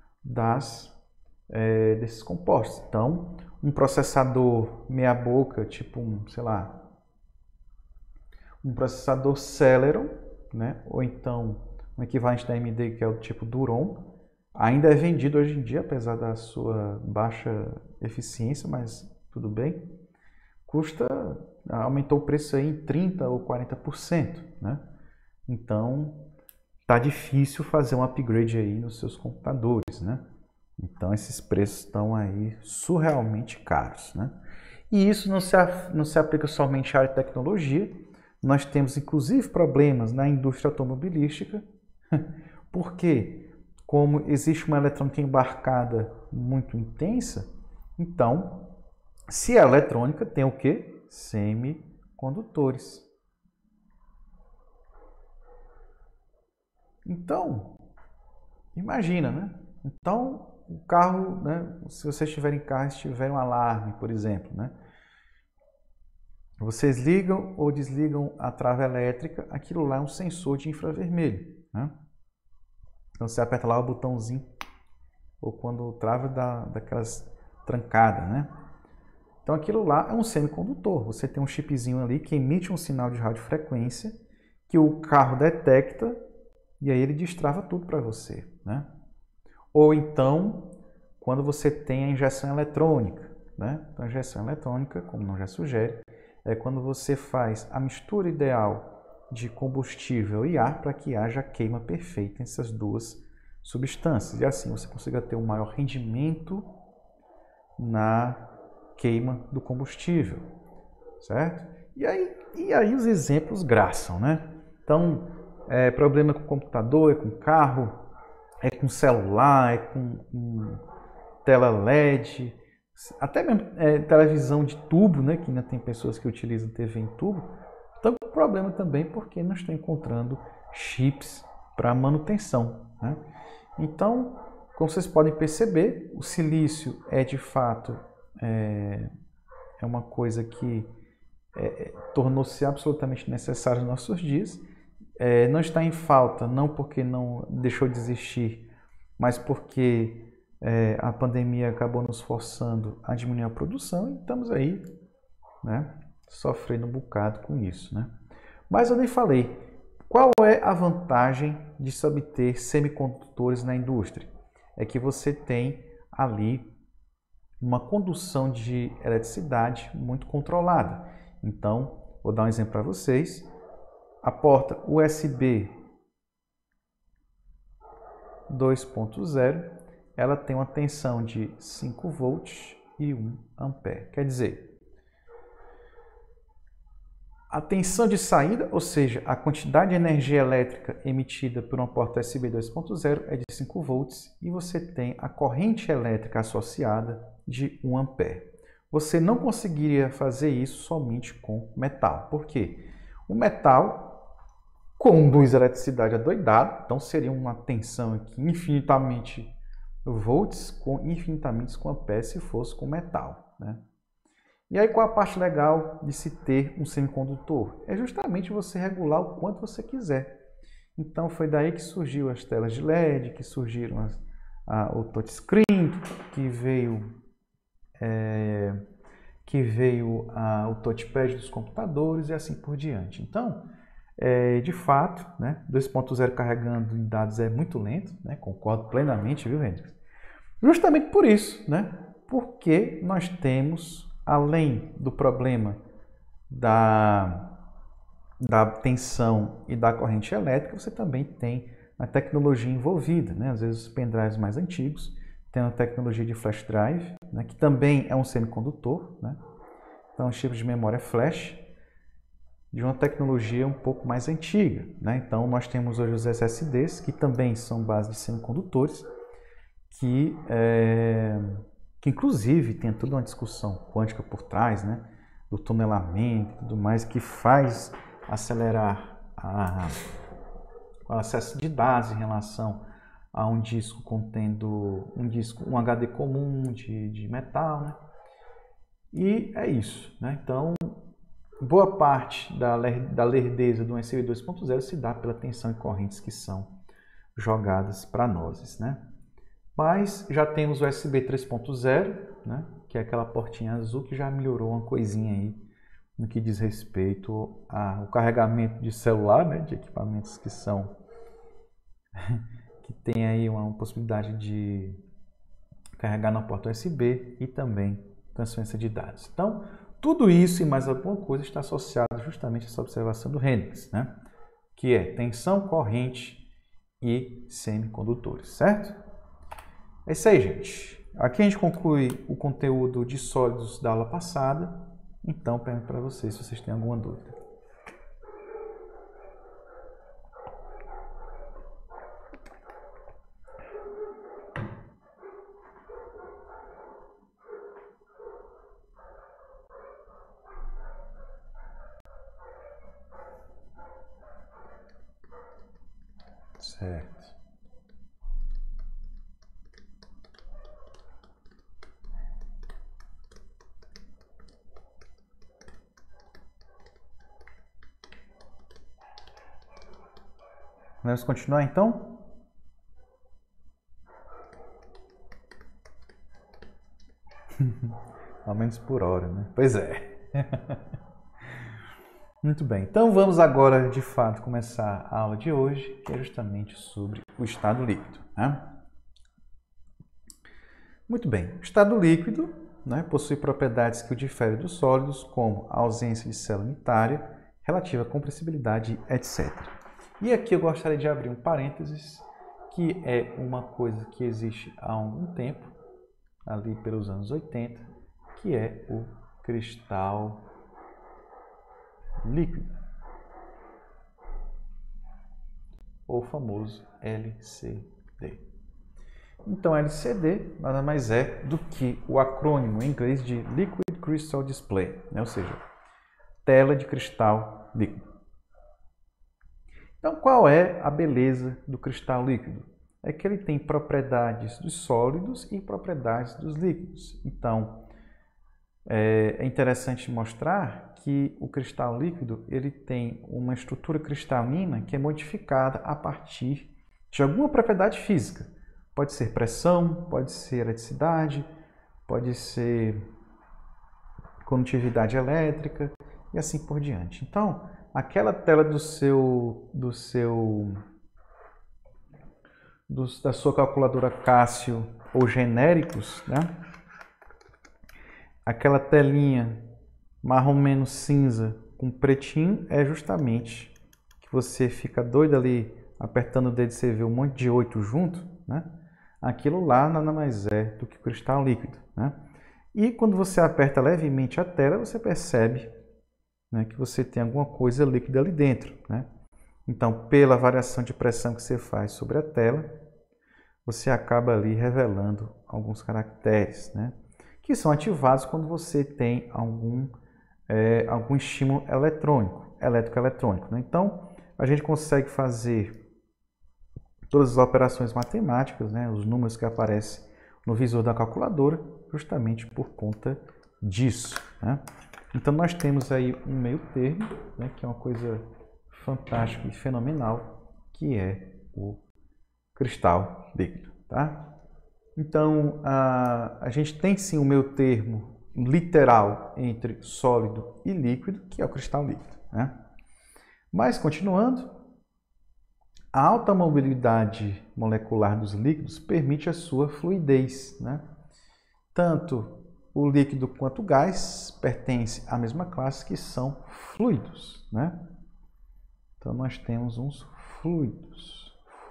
desses compostos. Então, um processador meia boca, tipo um processador Celeron, né? Ou então um equivalente da AMD, que é o tipo Duron. Ainda é vendido hoje em dia, apesar da sua baixa eficiência, mas tudo bem. Aumentou o preço aí em 30% ou 40%, né? Então, tá difícil fazer um upgrade aí nos seus computadores, né? Então, esses preços estão aí surrealmente caros, né? E isso não se aplica somente à área de tecnologia. Nós temos, inclusive, problemas na indústria automobilística, porque como existe uma eletrônica embarcada muito intensa, então, se é eletrônica, tem o quê? Semicondutores. Então, imagina, né? Então, o carro, né? Se vocês estiverem em carro e tiver um alarme, por exemplo, né? Vocês ligam ou desligam a trava elétrica, aquilo lá é um sensor de infravermelho, né? Então você aperta lá o botãozinho, ou quando trava daquelas trancadas, né? Então aquilo lá é um semicondutor. Você tem um chipzinho ali que emite um sinal de radiofrequência que o carro detecta e aí ele destrava tudo para você, né? Ou então, quando você tem a injeção eletrônica, né? Então a injeção eletrônica, como o nome já sugere, é quando você faz a mistura ideal de combustível e ar para que haja queima perfeita nessas duas substâncias. E assim você consiga ter um maior rendimento na queima do combustível, certo? E aí os exemplos graçam, né? Então, problema com computador, é com carro, é com celular, é com tela LED, até mesmo televisão de tubo, né? Que ainda tem pessoas que utilizam TV em tubo. Então, o problema também porque não estão encontrando chips para manutenção, né? Então, como vocês podem perceber, o silício é de fato uma coisa que tornou-se absolutamente necessária nos nossos dias. Não está em falta, não porque não deixou de existir, mas porque a pandemia acabou nos forçando a diminuir a produção e estamos aí, né, sofrendo um bocado com isso, né? Mas eu nem falei, qual é a vantagem de se obter semicondutores na indústria? É que você tem ali uma condução de eletricidade muito controlada. Então, vou dar um exemplo para vocês. A porta USB 2.0, ela tem uma tensão de 5 volts e 1 ampere. Quer dizer, a tensão de saída, ou seja, a quantidade de energia elétrica emitida por uma porta USB 2.0 é de 5 volts e você tem a corrente elétrica associada de 1 ampere. Você não conseguiria fazer isso somente com metal. Por quê? O metal conduz eletricidade adoidado, então seria uma tensão aqui infinitamente volts com infinitamente com amperes se fosse com metal, né? E aí qual a parte legal de se ter um semicondutor? É justamente você regular o quanto você quiser. Então foi daí que surgiu as telas de LED, que surgiram o touchscreen, que veio o touchpad dos computadores e assim por diante. Então, de fato, né, 2.0 carregando em dados é muito lento, né? Concordo plenamente, viu, Hendrix? Justamente por isso, né? Porque nós temos, além do problema da tensão e da corrente elétrica, você também tem a tecnologia envolvida, né? Às vezes os pendrives mais antigos têm a tecnologia de flash drive, né? Que também é um semicondutor, né? Então, os tipos de memória flash de uma tecnologia um pouco mais antiga, né? Então, nós temos hoje os SSDs, que também são base de semicondutores, que inclusive tem toda uma discussão quântica por trás, né? Do tunelamento e tudo mais, que faz acelerar o acesso de dados em relação a um disco contendo um HD comum de metal, né? E é isso, né? Então, boa parte da lerdeza do USB 2.0 se dá pela tensão e correntes que são jogadas para nós, né? Mas já temos o USB 3.0, né? Que é aquela portinha azul que já melhorou uma coisinha aí no que diz respeito ao carregamento de celular, né, de equipamentos que tem aí uma possibilidade de carregar na porta USB e também transferência de dados. Então, tudo isso e mais alguma coisa está associado justamente a essa observação do Hendrix, né, que é tensão, corrente e semicondutores, certo? É isso aí, gente. Aqui a gente conclui o conteúdo de sólidos da aula passada. Então, pergunto para vocês se vocês têm alguma dúvida. Certo. Vamos continuar então? Ao menos por hora, né? Pois é. Muito bem. Então vamos agora, de fato, começar a aula de hoje, que é justamente sobre o estado líquido, né? Muito bem. O estado líquido, né, possui propriedades que o diferem dos sólidos, como a ausência de célula unitária, relativa à compressibilidade, etc. E aqui eu gostaria de abrir um parênteses, que é uma coisa que existe há algum tempo, ali pelos anos 80, que é o cristal líquido, ou famoso LCD. Então, LCD nada mais é do que o acrônimo em inglês de Liquid Crystal Display, né? Ou seja, tela de cristal líquido. Então, qual é a beleza do cristal líquido? É que ele tem propriedades dos sólidos e propriedades dos líquidos. Então, é interessante mostrar que o cristal líquido ele tem uma estrutura cristalina que é modificada a partir de alguma propriedade física. Pode ser pressão, pode ser eletricidade, pode ser condutividade elétrica e assim por diante. Então, aquela tela da sua calculadora Casio ou genéricos, né? Aquela telinha marrom menos cinza com pretinho é justamente que você fica doido ali apertando o dedo e você vê um monte de 8 junto, né? Aquilo lá nada mais é do que cristal líquido, né? E quando você aperta levemente a tela, você percebe, né, que você tem alguma coisa líquida ali dentro, né? Então, pela variação de pressão que você faz sobre a tela, você acaba ali revelando alguns caracteres, né, que são ativados quando você tem algum estímulo elétrico-eletrônico, né? Então, a gente consegue fazer todas as operações matemáticas, né, os números que aparecem no visor da calculadora, justamente por conta disso, né? Então, nós temos aí um meio termo, né, que é uma coisa fantástica e fenomenal, que é o cristal líquido, tá? Então, a gente tem sim um meio termo literal entre sólido e líquido, que é o cristal líquido, né? Mas, continuando, a alta mobilidade molecular dos líquidos permite a sua fluidez, né? Tanto o líquido quanto o gás pertencem à mesma classe, que são fluidos, né? Então, nós temos uns fluidos,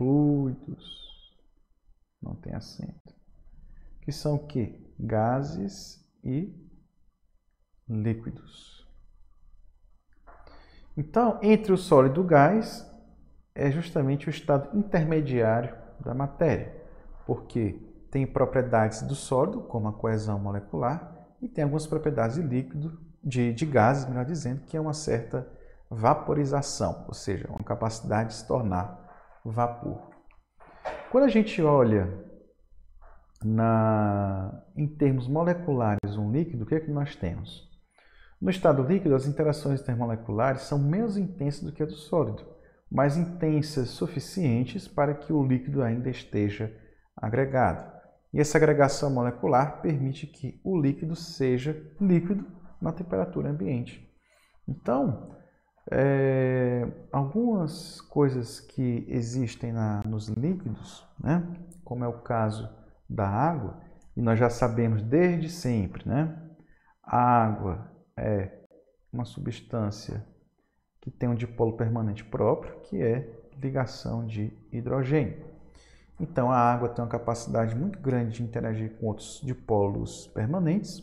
não tem acento, que são o quê? Gases e líquidos. Então, entre o sólido e o gás, é justamente o estado intermediário da matéria, porque tem propriedades do sólido, como a coesão molecular, e tem algumas propriedades de líquido, de gases, melhor dizendo, que é uma certa vaporização, ou seja, uma capacidade de se tornar vapor. Quando a gente olha em termos moleculares um líquido, o que é que nós temos? No estado líquido, as interações intermoleculares são menos intensas do que a do sólido, mas intensas suficientes para que o líquido ainda esteja agregado. E essa agregação molecular permite que o líquido seja líquido na temperatura ambiente. Então, algumas coisas que existem nos líquidos, né? Como é o caso da água, e nós já sabemos desde sempre, né? A água é uma substância que tem um dipolo permanente próprio, que é ligação de hidrogênio. Então, a água tem uma capacidade muito grande de interagir com outros dipolos permanentes,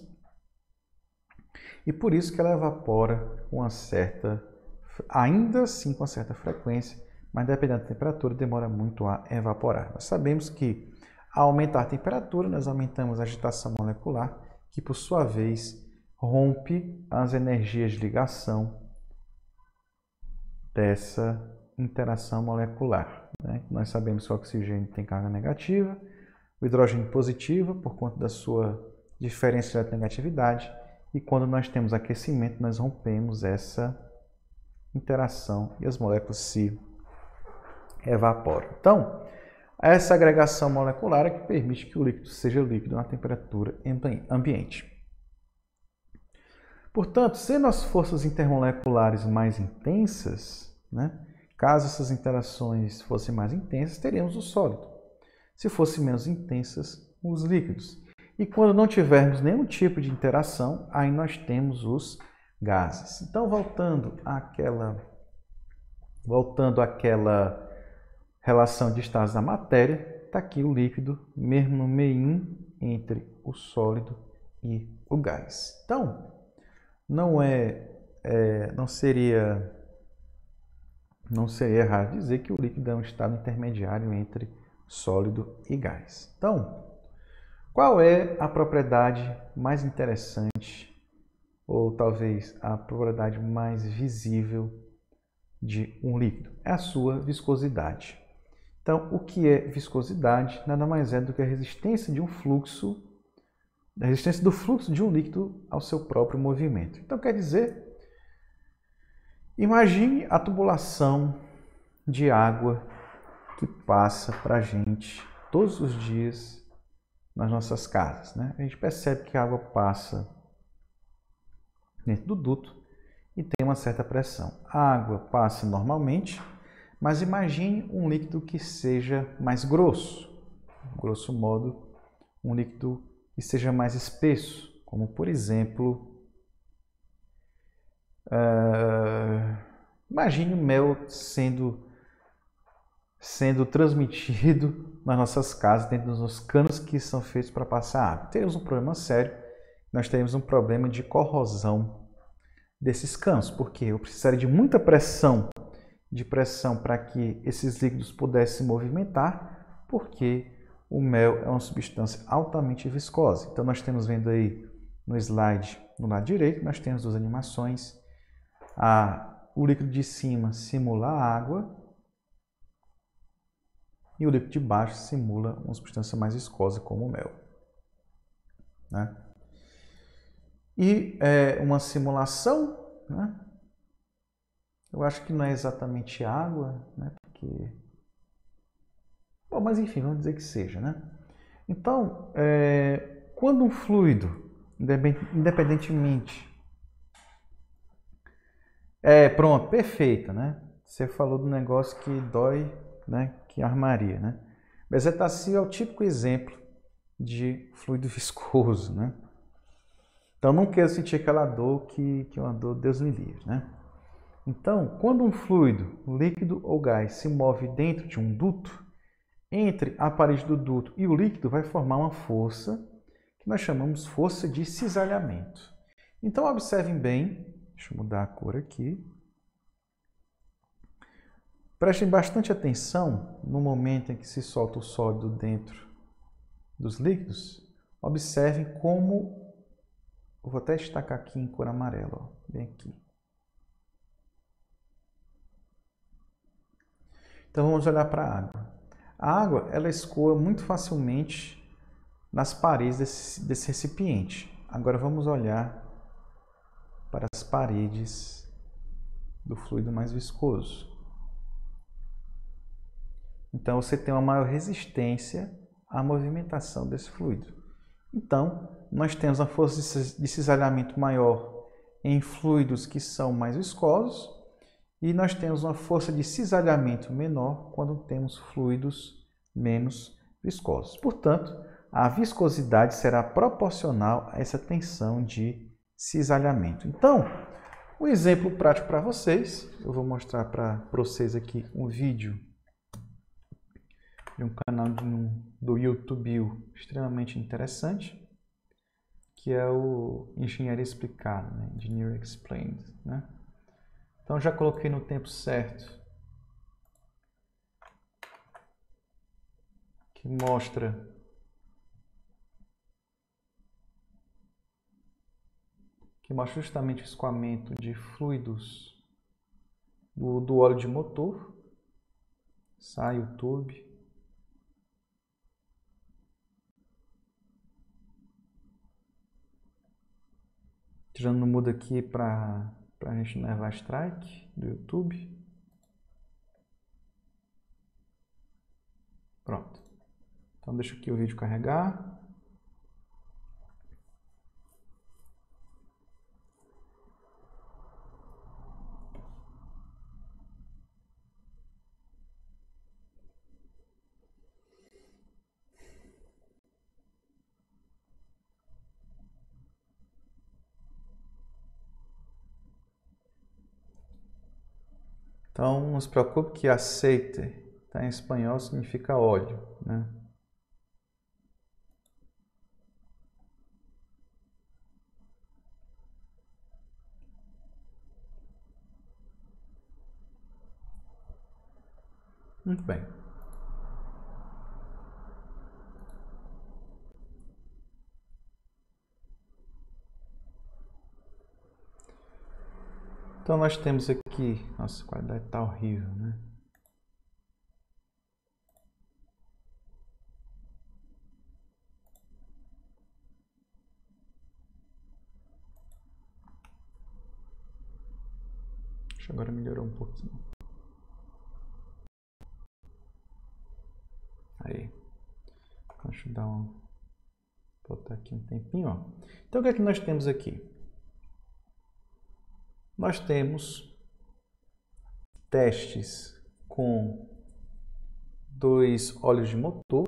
e por isso que ela evapora com uma certa, ainda assim com uma certa frequência, mas dependendo da temperatura demora muito a evaporar. Nós sabemos que ao aumentar a temperatura, nós aumentamos a agitação molecular, que por sua vez rompe as energias de ligação dessa interação molecular, né? Nós sabemos que o oxigênio tem carga negativa, o hidrogênio positiva por conta da sua diferença de negatividade, e quando nós temos aquecimento, nós rompemos essa interação e as moléculas se evaporam. Então, essa agregação molecular é que permite que o líquido seja líquido na temperatura ambiente. Portanto, sendo as forças intermoleculares mais intensas, né, caso essas interações fossem mais intensas, teríamos o sólido. Se fossem menos intensas, os líquidos. E quando não tivermos nenhum tipo de interação, aí nós temos os gases. Então, voltando àquela relação de estados da matéria, está aqui o líquido, mesmo no meio entre o sólido e o gás. Então, não seria errado dizer que o líquido é um estado intermediário entre sólido e gás. Então, qual é a propriedade mais interessante, ou talvez a propriedade mais visível de um líquido? É a sua viscosidade. Então, o que é viscosidade? Nada mais é do que a resistência de um fluxo, a resistência do fluxo de um líquido ao seu próprio movimento. Então, quer dizer, imagine a tubulação de água que passa para a gente todos os dias nas nossas casas, né? A gente percebe que a água passa dentro do duto e tem uma certa pressão. A água passa normalmente, mas imagine um líquido que seja mais grosso. Grosso modo, um líquido que seja mais espesso, como por exemplo, imagine o mel sendo transmitido nas nossas casas, dentro dos canos que são feitos para passar água. Teremos um problema sério, nós teremos um problema de corrosão desses canos, porque eu precisaria de muita pressão para que esses líquidos pudessem se movimentar, porque o mel é uma substância altamente viscosa. Então, nós temos vendo aí no slide, no lado direito, nós temos duas animações. O líquido de cima simula a água e o líquido de baixo simula uma substância mais viscosa, como o mel, né? E uma simulação, né? Eu acho que não é exatamente água, né? Porque... Bom, mas enfim, vamos dizer que seja, né? Então, quando um fluido, independentemente... pronto, perfeito, né? Você falou do negócio que dói, né? Que armaria, né? Bezetacil é o típico exemplo de fluido viscoso, né? Então, não quero sentir aquela dor que é uma dor, Deus me livre, né? Então, quando um fluido, líquido ou gás, se move dentro de um duto, entre a parede do duto e o líquido vai formar uma força que nós chamamos força de cisalhamento. Então, observem bem, deixa eu mudar a cor aqui. Prestem bastante atenção no momento em que se solta o sólido dentro dos líquidos. Observem como... Eu vou até destacar aqui em cor amarela, ó, bem aqui. Então vamos olhar para a água. A água ela escoa muito facilmente nas paredes desse recipiente. Agora vamos olhar para as paredes do fluido mais viscoso. Então você tem uma maior resistência à movimentação desse fluido. Então nós temos uma força de cisalhamento maior em fluidos que são mais viscosos e nós temos uma força de cisalhamento menor quando temos fluidos menos viscosos. Portanto, a viscosidade será proporcional a essa tensão de cisalhamento. Então, um exemplo prático para vocês, eu vou mostrar para vocês aqui um vídeo de um canal do YouTube extremamente interessante, que é o Engenharia Explicada, né? Engineering Explained, né? Então já coloquei no tempo certo, que mostra justamente o escoamento de fluidos do óleo de motor. Sai o tube. Tirando no mudo aqui para a gente não levar strike do YouTube. Pronto. Então deixa aqui o vídeo carregar. Então, não se preocupe que aceite, tá? Em espanhol significa óleo, né? Muito bem. Então, nós temos aqui... Nossa, a qualidade está horrível, né? Agora melhorou um pouquinho. Aí. Deixa eu dar botar aqui um tempinho, ó. Então, o que é que nós temos aqui? Nós temos testes com 2 óleos de motor.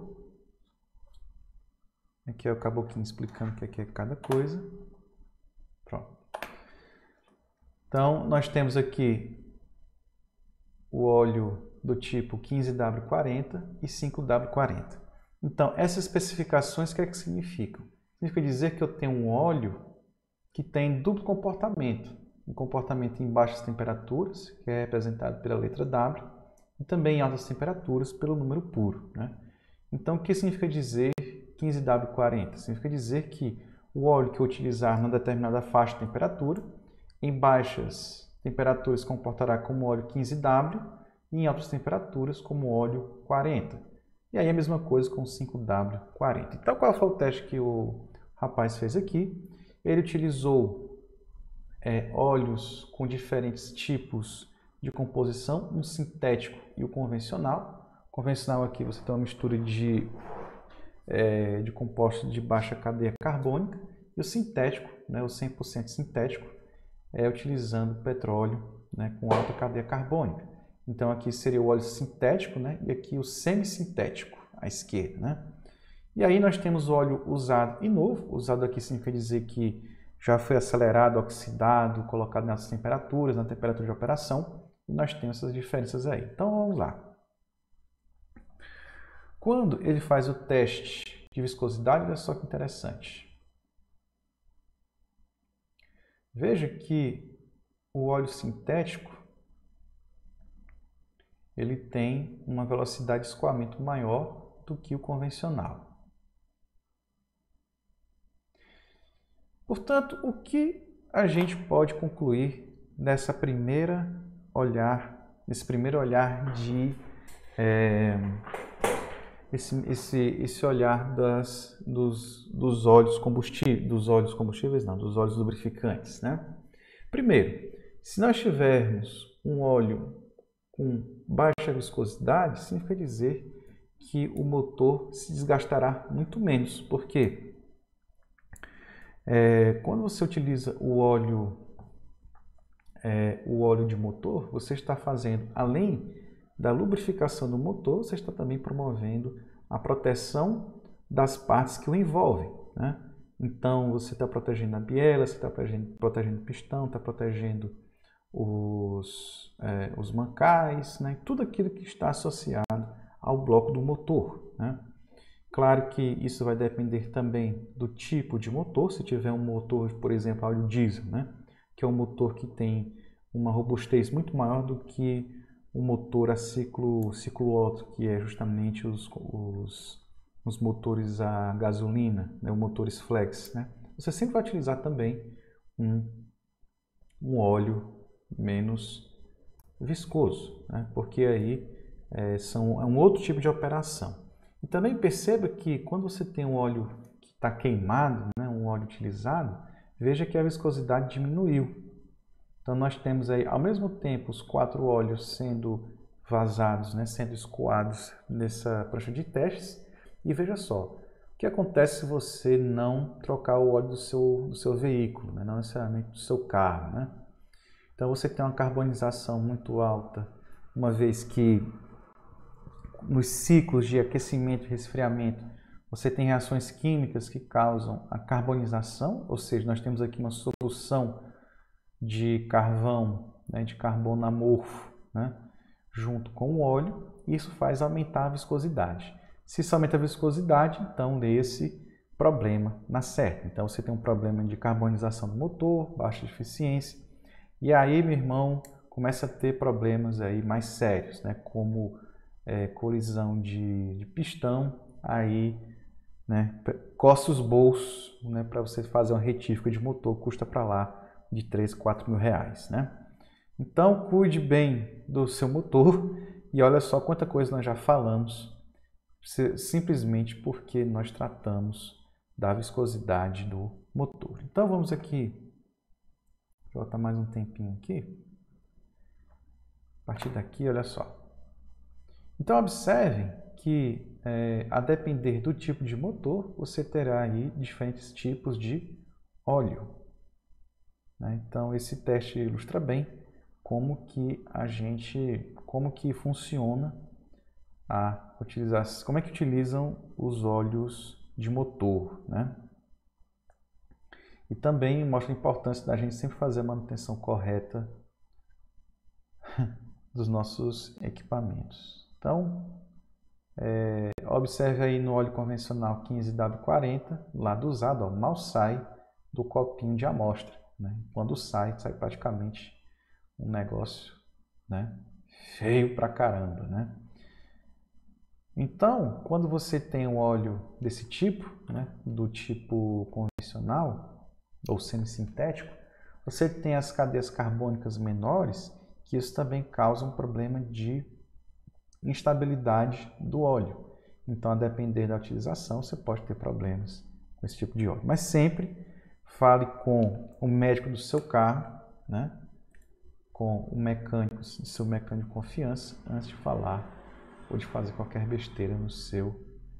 Aqui eu acabo aqui explicando o que é cada coisa. Pronto. Então, nós temos aqui o óleo do tipo 15W40 e 5W40. Então, essas especificações, o que é que significam? Significa dizer que eu tenho um óleo que tem duplo comportamento. Um comportamento em baixas temperaturas, que é representado pela letra W, e também em altas temperaturas pelo número puro, né? Então, o que significa dizer 15W40? Significa dizer que o óleo que eu utilizar numa determinada faixa de temperatura, em baixas temperaturas comportará como óleo 15W e em altas temperaturas como óleo 40. E aí a mesma coisa com 5W40. Então, qual foi o teste que o rapaz fez aqui? Ele utilizou óleos com diferentes tipos de composição, um sintético e o convencional. O convencional aqui você tem uma mistura de compostos de baixa cadeia carbônica, e o sintético, né, o 100% sintético, utilizando petróleo, né, com alta cadeia carbônica. Então aqui seria o óleo sintético, né, e aqui o semissintético, à esquerda, né? E aí nós temos o óleo usado e novo. Usado aqui significa dizer que já foi acelerado, oxidado, colocado nessas temperaturas, na temperatura de operação, e nós temos essas diferenças aí. Então vamos lá. Quando ele faz o teste de viscosidade, olha só que interessante. Veja que o óleo sintético ele tem uma velocidade de escoamento maior do que o convencional. Portanto, o que a gente pode concluir nesse primeiro olhar de esse olhar dos óleos combustíveis, não, dos óleos lubrificantes, né? Primeiro, se nós tivermos um óleo com baixa viscosidade, significa dizer que o motor se desgastará muito menos. Por quê? Quando você utiliza o óleo o óleo de motor, você está fazendo, além da lubrificação do motor, você está também promovendo a proteção das partes que o envolvem, né? Então, você está protegendo a biela, você está protegendo o pistão, está protegendo os mancais, né? Tudo aquilo que está associado ao bloco do motor, né? Claro que isso vai depender também do tipo de motor. Se tiver um motor, por exemplo, óleo diesel, né? Que é um motor que tem uma robustez muito maior do que o motor a ciclo Otto, que é justamente os motores a gasolina, né? Os motores flex, né? Você sempre vai utilizar também um óleo menos viscoso, né? Porque aí é um outro tipo de operação. E também perceba que quando você tem um óleo que está queimado, né, um óleo utilizado, veja que a viscosidade diminuiu. Então nós temos aí, ao mesmo tempo, os 4 óleos sendo vazados, né, sendo escoados nessa prancha de testes. E veja só, o que acontece se você não trocar o óleo do seu veículo, né, não necessariamente do seu carro, né? Então você tem uma carbonização muito alta, uma vez que nos ciclos de aquecimento e resfriamento, você tem reações químicas que causam a carbonização, ou seja, nós temos aqui uma solução de carvão, né, de carbono amorfo, né, junto com o óleo, e isso faz aumentar a viscosidade. Se isso aumenta a viscosidade, então esse problema na certa. Então você tem um problema de carbonização do motor, baixa eficiência, e aí, meu irmão, começa a ter problemas aí mais sérios, né, como colisão de pistão, aí, né, coça os bolsos, né, para você fazer uma retífica de motor, custa para lá de 3, 4 mil reais, né? Então, cuide bem do seu motor e olha só quanta coisa nós já falamos, simplesmente porque nós tratamos da viscosidade do motor. Então, vamos aqui, vou botar mais um tempinho aqui. A partir daqui, olha só. Então, observem que, a depender do tipo de motor, você terá aí diferentes tipos de óleo, né? Então, esse teste ilustra bem como que funciona a utilização, como é que utilizam os óleos de motor, né? E também mostra a importância da gente sempre fazer a manutenção correta dos nossos equipamentos. Então, observe aí no óleo convencional 15W40, lado usado, ó, mal sai do copinho de amostra, né? Quando sai praticamente um negócio, né, feio pra caramba, né? Então, quando você tem um óleo desse tipo, né, do tipo convencional ou semissintético, você tem as cadeias carbônicas menores, que isso também causa um problema de instabilidade do óleo. Então, a depender da utilização, você pode ter problemas com esse tipo de óleo. Mas sempre fale com o médico do seu carro, né? Com o mecânico, seu mecânico de confiança, antes de falar ou de fazer qualquer besteira no seu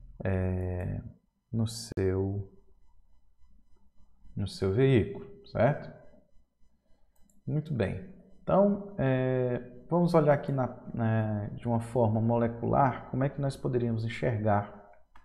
veículo, certo? Muito bem. Então, vamos olhar aqui de uma forma molecular como é que nós poderíamos enxergar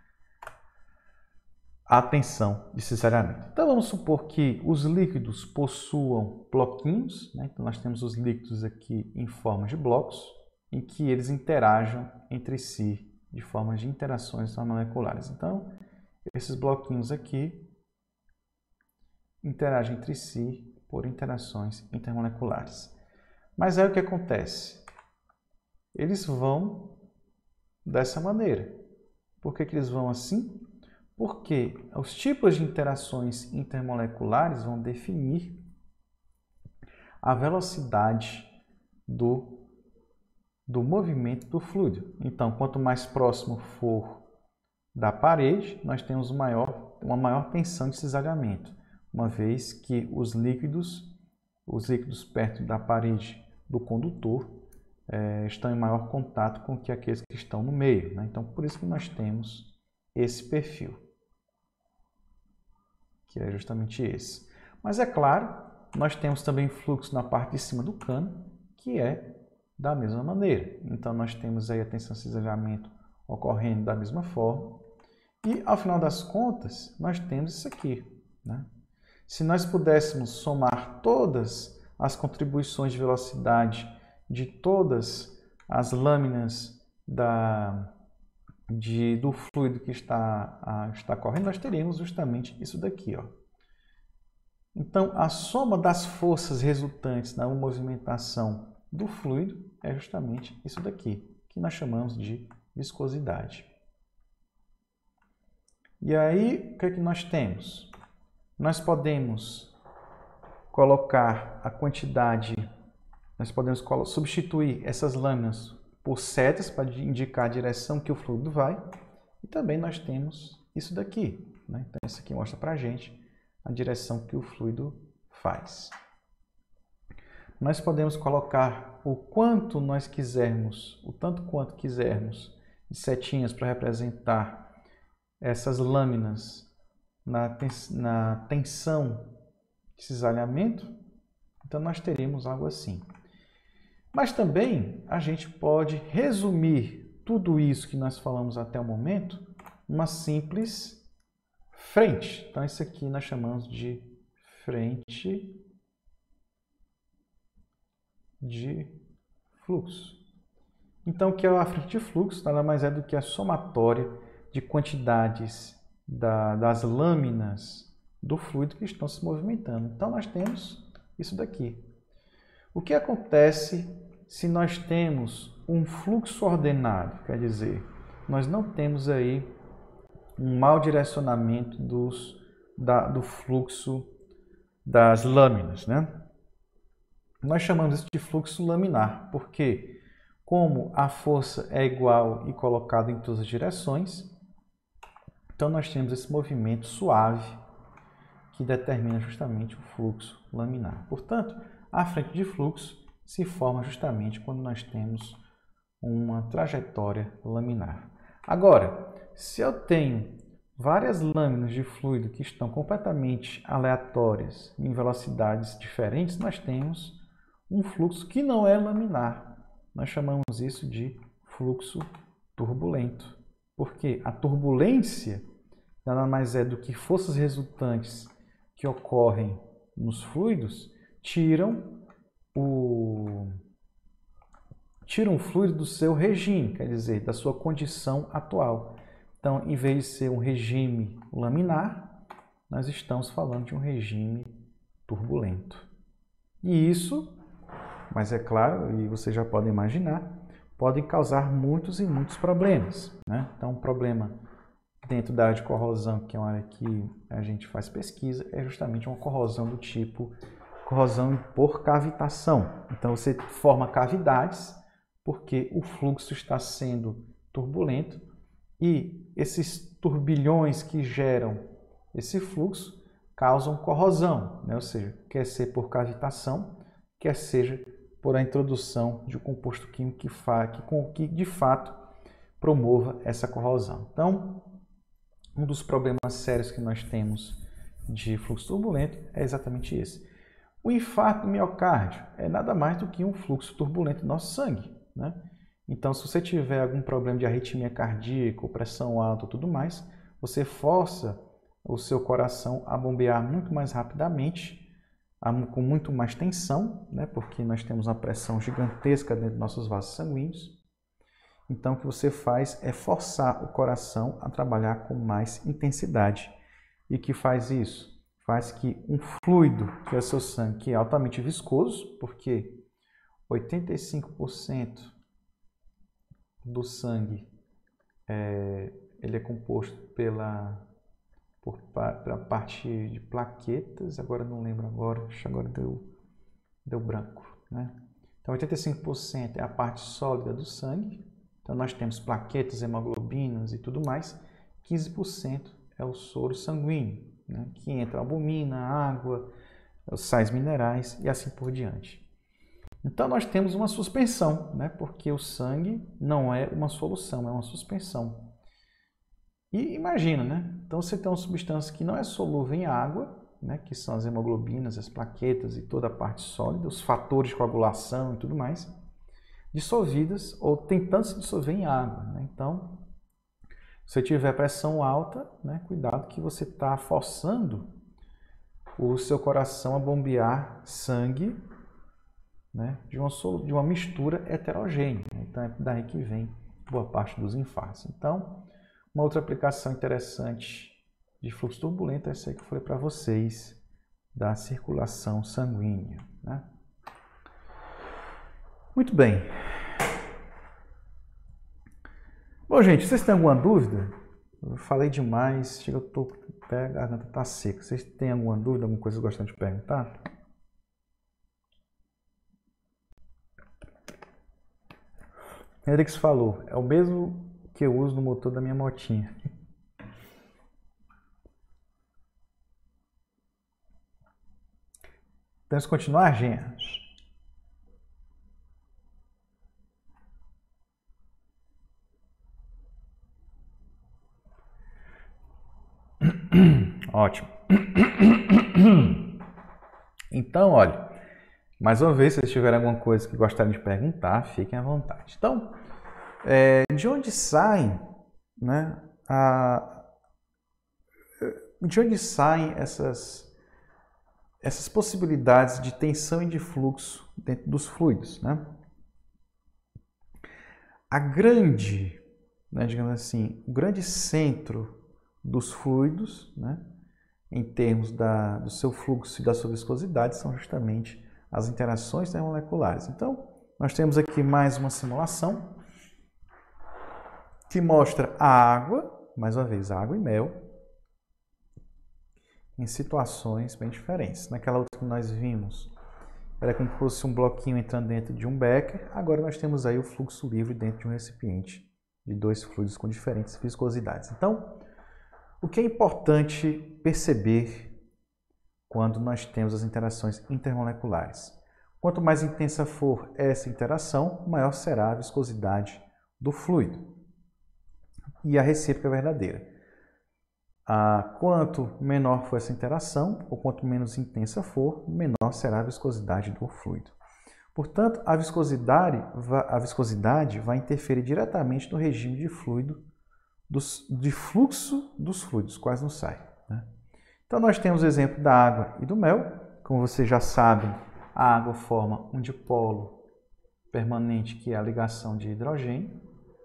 a tensão de cisalhamento. Então, vamos supor que os líquidos possuam bloquinhos, né? Então, nós temos os líquidos aqui em forma de blocos, em que eles interajam entre si de forma de interações moleculares. Então, esses bloquinhos aqui interagem entre si por interações intermoleculares. Mas aí o que acontece? Eles vão dessa maneira. Por que eles vão assim? Porque os tipos de interações intermoleculares vão definir a velocidade do movimento do fluido. Então, quanto mais próximo for da parede, nós temos uma maior tensão de cisalhamento, uma vez que os líquidos perto da parede do condutor estão em maior contato com que aqueles que estão no meio, né? Então, por isso que nós temos esse perfil, que é justamente esse. Mas é claro nós temos também fluxo na parte de cima do cano, que é da mesma maneira. Então, nós temos aí a tensão de cisalhamento ocorrendo da mesma forma. E, ao final das contas, nós temos isso aqui, né? Se nós pudéssemos somar todas as contribuições de velocidade de todas as lâminas do fluido que está correndo, nós teríamos justamente isso daqui, ó. Então, a soma das forças resultantes na movimentação do fluido é justamente isso daqui, que nós chamamos de viscosidade. E aí, o que é que nós temos? Nós podemos colocar a quantidade, nós podemos substituir essas lâminas por setas para indicar a direção que o fluido vai. E também nós temos isso daqui, né? Então, isso aqui mostra para a gente a direção que o fluido faz. Nós podemos colocar o quanto nós quisermos, o tanto quanto quisermos, de setinhas para representar essas lâminas na tensão de cisalhamento. Então, nós teríamos algo assim. Mas também a gente pode resumir tudo isso que nós falamos até o momento numa simples frente. Então, isso aqui nós chamamos de frente de fluxo. Então, o que é a frente de fluxo? Nada mais é do que a somatória de quantidades das lâminas do fluido que estão se movimentando. Então, nós temos isso daqui. O que acontece se nós temos um fluxo ordenado? Quer dizer, nós não temos aí um mau direcionamento do fluxo das lâminas, né? Nós chamamos isso de fluxo laminar, porque como a força é igual e colocada em todas as direções, então nós temos esse movimento suave que determina justamente o fluxo laminar. Portanto, a frente de fluxo se forma justamente quando nós temos uma trajetória laminar. Agora, se eu tenho várias lâminas de fluido que estão completamente aleatórias em velocidades diferentes, nós temos um fluxo que não é laminar. Nós chamamos isso de fluxo turbulento, porque a turbulência nada mais é do que forças resultantes que ocorrem nos fluidos tiram o fluido do seu regime, quer dizer, da sua condição atual. Então, em vez de ser um regime laminar, nós estamos falando de um regime turbulento. E isso, mas é claro, e você já pode imaginar, pode causar muitos e muitos problemas, né? Então, um problema dentro da área de corrosão, que é uma área que a gente faz pesquisa, é justamente uma corrosão do tipo corrosão por cavitação. Então, você forma cavidades porque o fluxo está sendo turbulento e esses turbilhões que geram esse fluxo causam corrosão, né? Ou seja, quer ser por cavitação, quer seja por a introdução de um composto químico que de fato promova essa corrosão. Então, um dos problemas sérios que nós temos de fluxo turbulento é exatamente esse. O infarto do miocárdio é nada mais do que um fluxo turbulento do nosso sangue, né? Então, se você tiver algum problema de arritmia cardíaca, pressão alta e tudo mais, você força o seu coração a bombear muito mais rapidamente, com muito mais tensão, né? Porque nós temos uma pressão gigantesca dentro dos nossos vasos sanguíneos. Então, o que você faz é forçar o coração a trabalhar com mais intensidade. E o que faz isso? Faz que um fluido, que é o seu sangue, que é altamente viscoso, porque 85% do sangue ele é composto pela parte de plaquetas, agora não lembro agora deu branco, né? Então 85% é a parte sólida do sangue, então nós temos plaquetas, hemoglobinas e tudo mais, 15% é o soro sanguíneo, né? Que entra albumina, água, os sais minerais e assim por diante. Então nós temos uma suspensão, né? Porque o sangue não é uma solução, é uma suspensão. E imagina, né? Então você tem uma substância que não é solúvel em água né, que são as hemoglobinas, as plaquetas e toda a parte sólida, os fatores de coagulação e tudo mais, dissolvidas ou tentando se dissolver em água, né? Então, se você tiver pressão alta, né, cuidado que você está forçando o seu coração a bombear sangue, né, de uma mistura heterogênea. Então, é daí que vem boa parte dos infartos. Então, uma outra aplicação interessante de fluxo turbulento é essa aí que eu falei para vocês, da circulação sanguínea, né? Muito bem. Bom, gente, vocês têm alguma dúvida? Eu falei demais, chega, a garganta está seca. Vocês têm alguma dúvida, alguma coisa que gostam de perguntar? Hendrix falou, é o mesmo que eu uso no motor da minha motinha. Temos que continuar, gente? Ótimo. Então, olha, mais uma vez, se vocês tiverem alguma coisa que gostarem de perguntar, fiquem à vontade. Então, de onde saem, né, de onde saem essas possibilidades de tensão e de fluxo dentro dos fluidos, né? A grande, né, digamos assim, o grande centro dos fluidos, né, em termos do seu fluxo e da sua viscosidade, são justamente as interações termomoleculares. Então, nós temos aqui mais uma simulação que mostra a água, mais uma vez, água e mel, em situações bem diferentes. Naquela outra que nós vimos, era como se fosse um bloquinho entrando dentro de um becker. Agora nós temos aí o fluxo livre dentro de um recipiente de dois fluidos com diferentes viscosidades. Então, o que é importante perceber quando nós temos as interações intermoleculares? Quanto mais intensa for essa interação, maior será a viscosidade do fluido. E a recíproca é verdadeira. Quanto menor for essa interação, ou quanto menos intensa for, menor será a viscosidade do fluido. Portanto, a viscosidade vai interferir diretamente no regime de fluido, de fluxo dos fluidos, quais não saem, né? Então, nós temos o exemplo da água e do mel. Como vocês já sabem, a água forma um dipolo permanente, que é a ligação de hidrogênio.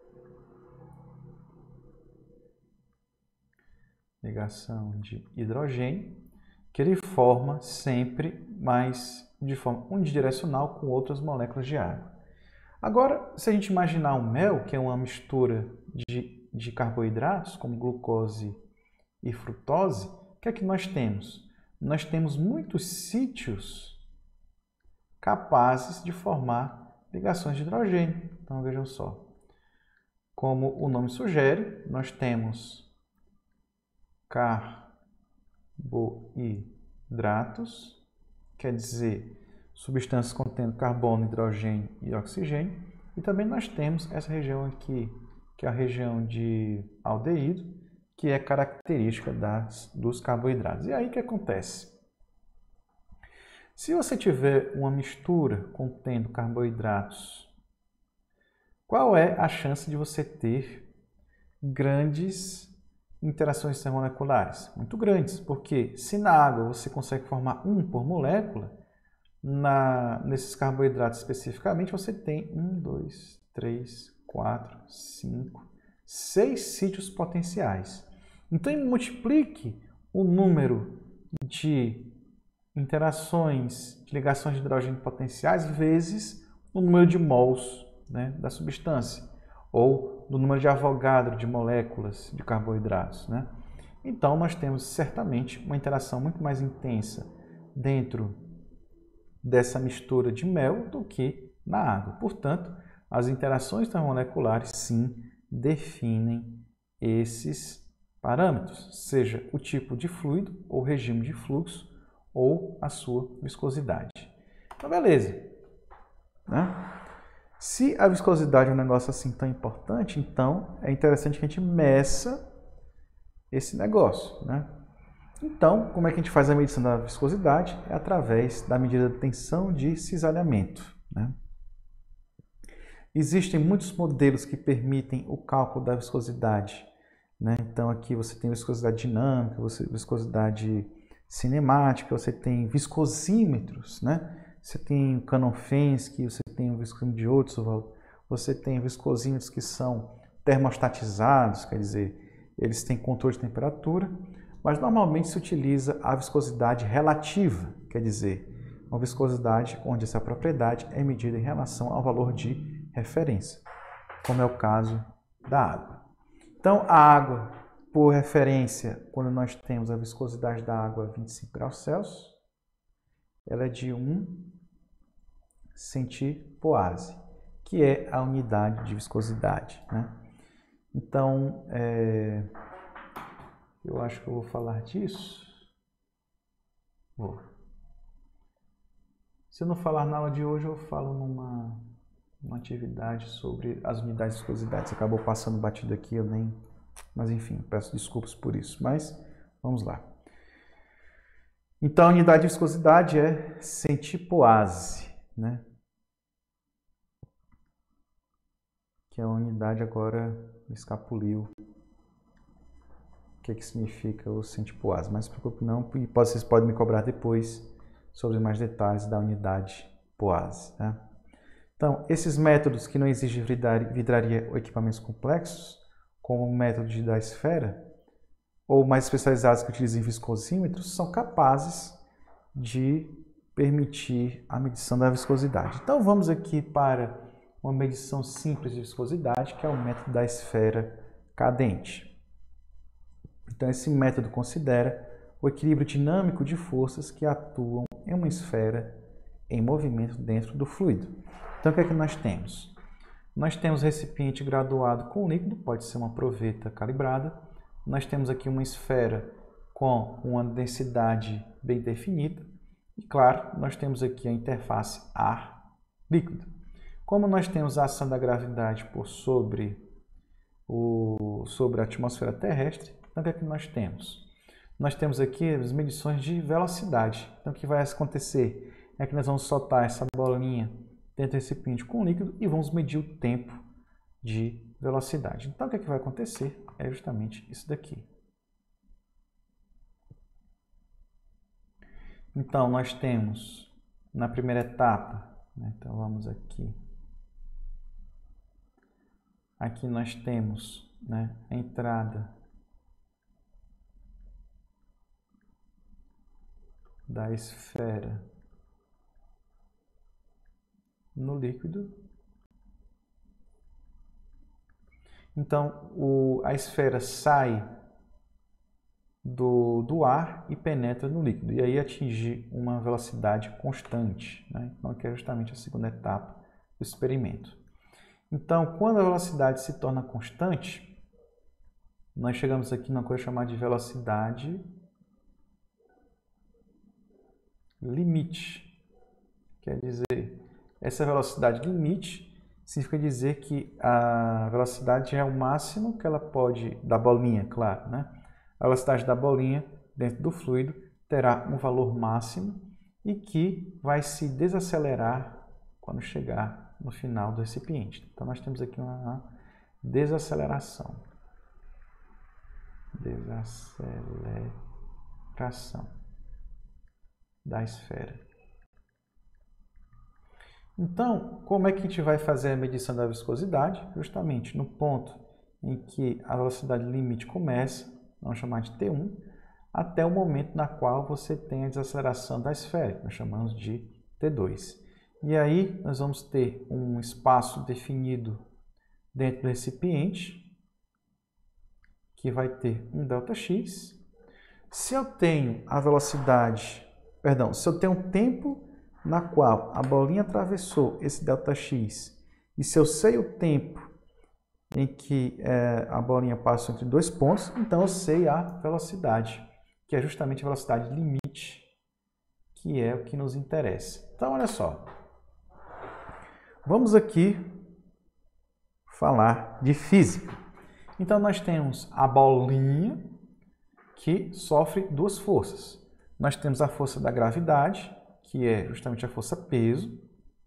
Ligação de hidrogênio, que ele forma sempre, mas de forma unidirecional com outras moléculas de água. Agora, se a gente imaginar o mel, que é uma mistura de carboidratos, como glucose e frutose, o que é que nós temos? Nós temos muitos sítios capazes de formar ligações de hidrogênio. Então, vejam só. Como o nome sugere, nós temos carboidratos, quer dizer, substâncias contendo carbono, hidrogênio e oxigênio. E também nós temos essa região aqui, que é a região de aldeído, que é característica dos carboidratos. E aí o que acontece? Se você tiver uma mistura contendo carboidratos, qual é a chance de você ter grandes interações termomoleculares? Muito grandes, porque se na água você consegue formar um por molécula, nesses carboidratos especificamente você tem 1, 2, 3, 4, 5, 6 sítios potenciais. Então multiplique o número de interações, de ligações de hidrogênio potenciais vezes o número de mols, né, da substância, ou do número de Avogadro de moléculas de carboidratos, né? Então, nós temos certamente uma interação muito mais intensa dentro dessa mistura de mel do que na água. Portanto, as interações termomoleculares, sim, definem esses parâmetros, seja o tipo de fluido, ou regime de fluxo, ou a sua viscosidade. Então, beleza, né? Se a viscosidade é um negócio assim tão importante, então é interessante que a gente meça esse negócio, né? Então, como é que a gente faz a medição da viscosidade? É através da medida de tensão de cisalhamento, né? Existem muitos modelos que permitem o cálculo da viscosidade, né? Então, aqui você tem viscosidade dinâmica, viscosidade cinemática, você tem viscosímetros, né? Você tem o Cannon-Fensky, você tem o viscosímetro de Otzwald, você tem viscosímetros que são termostatizados, quer dizer, eles têm controle de temperatura, mas normalmente se utiliza a viscosidade relativa, quer dizer, uma viscosidade onde essa propriedade é medida em relação ao valor de referência, como é o caso da água. Então, a água, por referência, quando nós temos a viscosidade da água a 25 graus Celsius, ela é de 1 centipoase, que é a unidade de viscosidade, né? Então, eu acho que eu vou falar disso. Vou. Se eu não falar na aula de hoje, eu falo numa atividade sobre as unidades de viscosidade. Você acabou passando batido aqui, eu nem... Mas enfim, peço desculpas por isso. Mas vamos lá. Então, a unidade de viscosidade é centipoase, né? Que é a unidade, agora me escapuliu o que significa o centipoase. Mas não se preocupe não, e vocês podem me cobrar depois sobre mais detalhes da unidade poase, né? Então, esses métodos que não exigem vidraria ou equipamentos complexos, como o método da esfera, ou mais especializados que utilizam viscosímetros, são capazes de permitir a medição da viscosidade. Então, vamos aqui para uma medição simples de viscosidade, que é o método da esfera cadente. Então, esse método considera o equilíbrio dinâmico de forças que atuam em uma esfera em movimento dentro do fluido. Então, o que é que nós temos? Nós temos recipiente graduado com líquido, pode ser uma proveta calibrada. Nós temos aqui uma esfera com uma densidade bem definida. E, claro, nós temos aqui a interface ar-líquido. Como nós temos a ação da gravidade por sobre a atmosfera terrestre, então o que é que nós temos? Nós temos aqui as medições de velocidade. Então, o que vai acontecer é que nós vamos soltar essa bolinha dentro do recipiente com líquido e vamos medir o tempo de velocidade. Então, o que é que vai acontecer? É justamente isso daqui. Então, nós temos na primeira etapa, né? Então vamos aqui. Aqui nós temos, né, a entrada da esfera no líquido. Então, a esfera sai do ar e penetra no líquido, e aí atingir uma velocidade constante, né? Então, aqui é justamente a segunda etapa do experimento. Então, quando a velocidade se torna constante, nós chegamos aqui numa coisa chamada de velocidade limite. Quer dizer, essa velocidade limite significa dizer que a velocidade é o máximo que ela pode, da bolinha, claro, né? A velocidade da bolinha dentro do fluido terá um valor máximo e que vai se desacelerar quando chegar no final do recipiente. Então, nós temos aqui uma desaceleração. Desaceleração da esfera. Então, como é que a gente vai fazer a medição da viscosidade? Justamente no ponto em que a velocidade limite começa, vamos chamar de T1, até o momento na qual você tem a desaceleração da esfera, nós chamamos de T2. E aí nós vamos ter um espaço definido dentro do recipiente, que vai ter um ΔX. Se eu tenho a velocidade, se eu tenho um tempo na qual a bolinha atravessou esse ΔX, e se eu sei o tempo em que a bolinha passa entre dois pontos, então eu sei a velocidade, que é justamente a velocidade limite, que é o que nos interessa. Então, olha só. Vamos aqui falar de física. Então, nós temos a bolinha, que sofre duas forças. Nós temos a força da gravidade, que é justamente a força peso.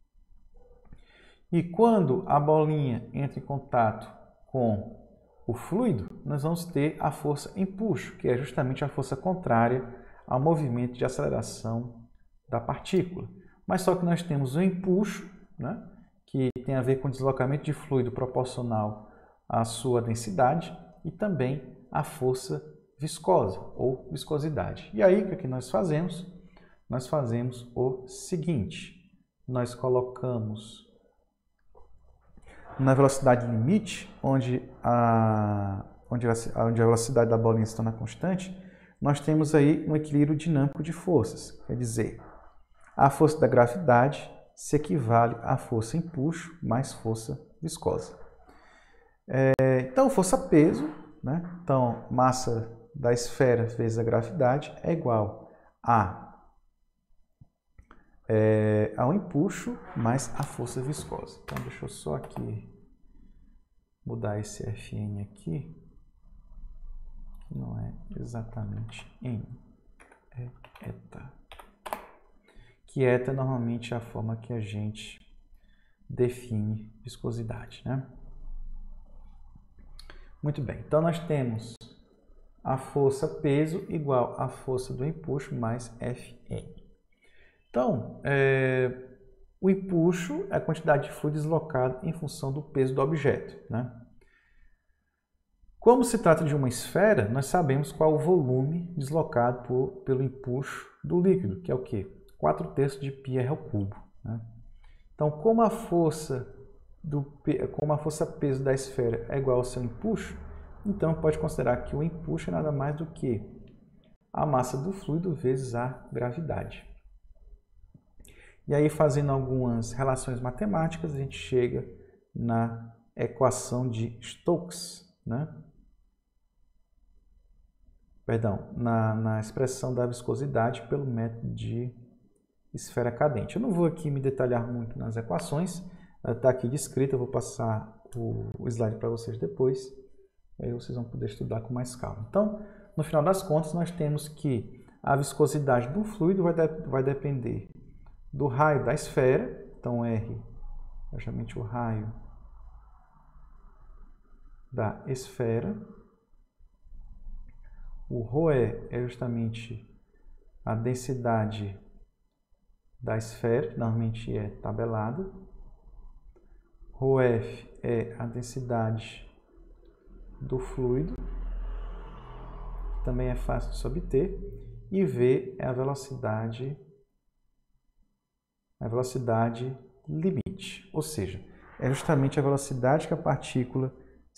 E quando a bolinha entra em contato com o fluido, nós vamos ter a força empuxo, que é justamente a força contrária ao movimento de aceleração da partícula. Mas só que nós temos o empuxo, né, que tem a ver com o deslocamento de fluido proporcional à sua densidade, e também a força viscosa ou viscosidade. E aí, o que nós fazemos? Nós fazemos o seguinte: nós colocamos na velocidade limite, onde a velocidade da bolinha se torna constante, nós temos aí um equilíbrio dinâmico de forças. Quer dizer, a força da gravidade se equivale à força empuxo mais força viscosa. Então, força-peso, né? Então, massa da esfera vezes a gravidade é igual ao empuxo mais a força viscosa. Então, deixa eu só aqui mudar esse Fn aqui, que não é exatamente N, é eta. Que eta normalmente é a forma que a gente define viscosidade, né? Muito bem, então nós temos a força peso igual à força do empuxo mais Fn. Então, o empuxo é a quantidade de fluido deslocado em função do peso do objeto, né? Como se trata de uma esfera, nós sabemos qual o volume deslocado pelo empuxo do líquido, que é o quê? 4/3 de πr², né? Então, como a força peso da esfera é igual ao seu empuxo, então pode considerar que o empuxo é nada mais do que a massa do fluido vezes a gravidade. E aí, fazendo algumas relações matemáticas, a gente chega na equação de Stokes, né? Perdão, na expressão da viscosidade pelo método de esfera cadente. Eu não vou aqui me detalhar muito nas equações, está aqui descrita, eu vou passar o slide para vocês depois, aí vocês vão poder estudar com mais calma. Então, no final das contas, nós temos que a viscosidade do fluido vai depender do raio da esfera, então R é justamente o raio da esfera, o ρe é justamente a densidade da esfera, que normalmente é tabelada, ρf é a densidade do fluido, que também é fácil de se obter, e V é a velocidade limite, ou seja, é justamente a velocidade que a partícula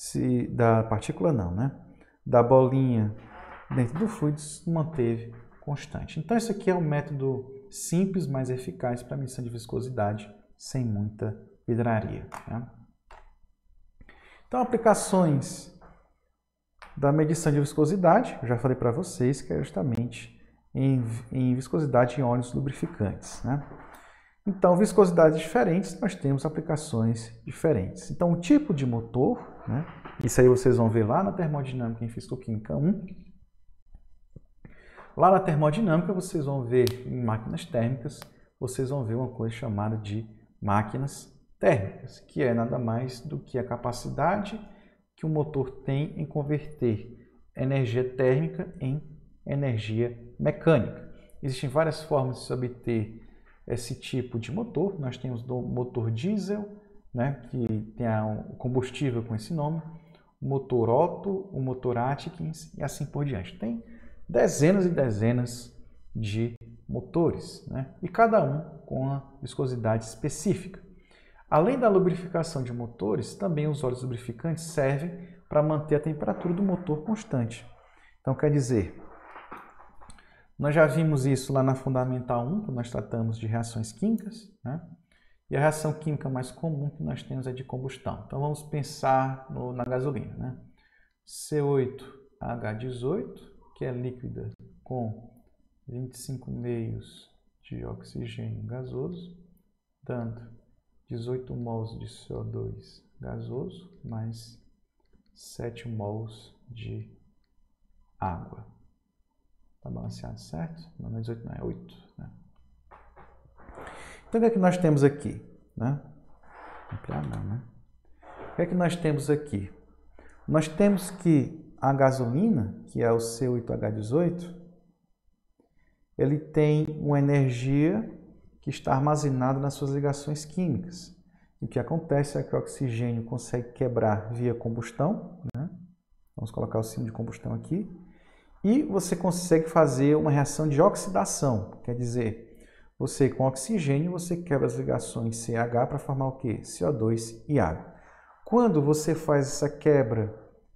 da bolinha dentro do fluido se manteve constante. Então, esse aqui é um método simples, mas eficaz para a medição de viscosidade, sem muita vidraria, né? Então, aplicações da medição de viscosidade, eu já falei para vocês que é justamente em viscosidade em óleos lubrificantes, né? Então, viscosidades diferentes, nós temos aplicações diferentes. Então, o tipo de motor, né? Isso aí vocês vão ver lá na termodinâmica em Físico-Química 1. Lá na termodinâmica, vocês vão ver em máquinas térmicas, vocês vão ver uma coisa chamada de máquinas térmicas, que é nada mais do que a capacidade que o motor tem em converter energia térmica em energia mecânica. Existem várias formas de se obter esse tipo de motor. Nós temos o motor diesel, né, que tem o combustível com esse nome, o motor Otto, o motor Atkins e assim por diante. Tem dezenas e dezenas de motores, né, e cada um com uma viscosidade específica. Além da lubrificação de motores, também os óleos lubrificantes servem para manter a temperatura do motor constante. Então, quer dizer, nós já vimos isso lá na Fundamental 1, quando nós tratamos de reações químicas, né? E a reação química mais comum que nós temos é de combustão. Então, vamos pensar na gasolina, né? C8H18, que é líquida com 25 meios de oxigênio gasoso, dando 18 mols de CO2 gasoso, mais 7 mols de água. Está balanceado, certo? Não é 18, não, é 8. Né? Então, o que é que nós temos aqui? Né? Ampliar não, né? O que é que nós temos aqui? Nós temos que a gasolina, que é o C8H18, ele tem uma energia que está armazenada nas suas ligações químicas. E o que acontece é que o oxigênio consegue quebrar via combustão, né? Vamos colocar o símbolo de combustão aqui. E você consegue fazer uma reação de oxidação, quer dizer, você com oxigênio, você quebra as ligações CH para formar o quê? CO2 e água. Quando você faz essa quebra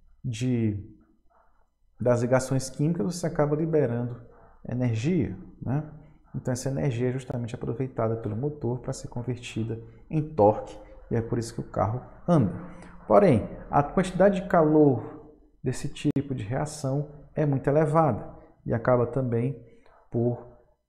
das ligações químicas, você acaba liberando energia, né? Então essa energia é justamente aproveitada pelo motor para ser convertida em torque, e é por isso que o carro anda. Porém, a quantidade de calor desse tipo de reação é muito elevada e acaba também por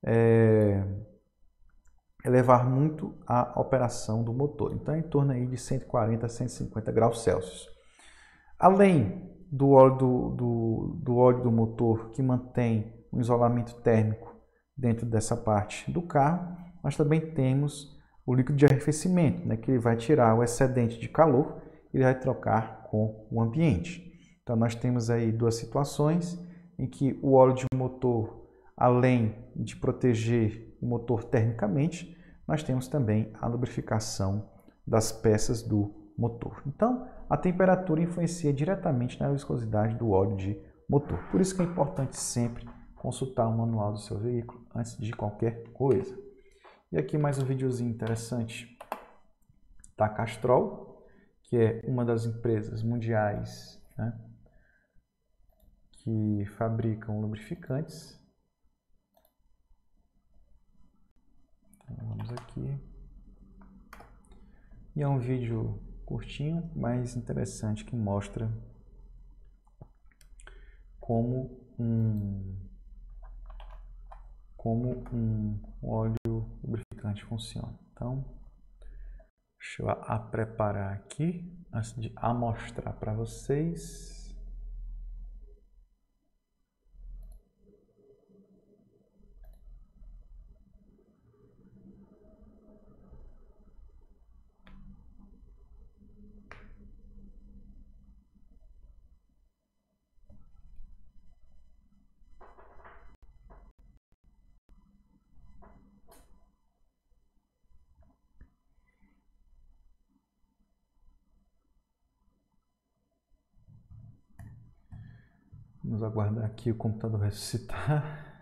elevar muito a operação do motor. Então é em torno aí de 140 a 150 graus Celsius. Além do óleo do motor, que mantém um isolamento térmico dentro dessa parte do carro, nós também temos o líquido de arrefecimento, né, que ele vai tirar o excedente de calor e vai trocar com o ambiente. Então nós temos aí duas situações em que o óleo de motor, além de proteger o motor termicamente, nós temos também a lubrificação das peças do motor. Então, a temperatura influencia diretamente na viscosidade do óleo de motor. Por isso que é importante sempre consultar o manual do seu veículo antes de qualquer coisa. E aqui mais um videozinho interessante da Castrol, que é uma das empresas mundiais, né, que fabricam lubrificantes. Então, vamos aqui. E é um vídeo curtinho, mas interessante, que mostra como um óleo lubrificante funciona. Então, deixa eu preparar aqui, antes de mostrar para vocês. Vamos aguardar aqui o computador ressuscitar.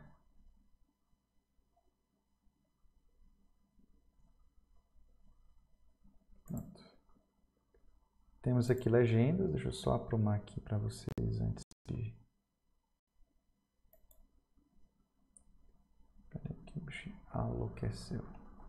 Pronto. Temos aqui legendas, deixa eu só aprumar aqui para vocês antes de... Peraí que o bichinho enlouqueceu.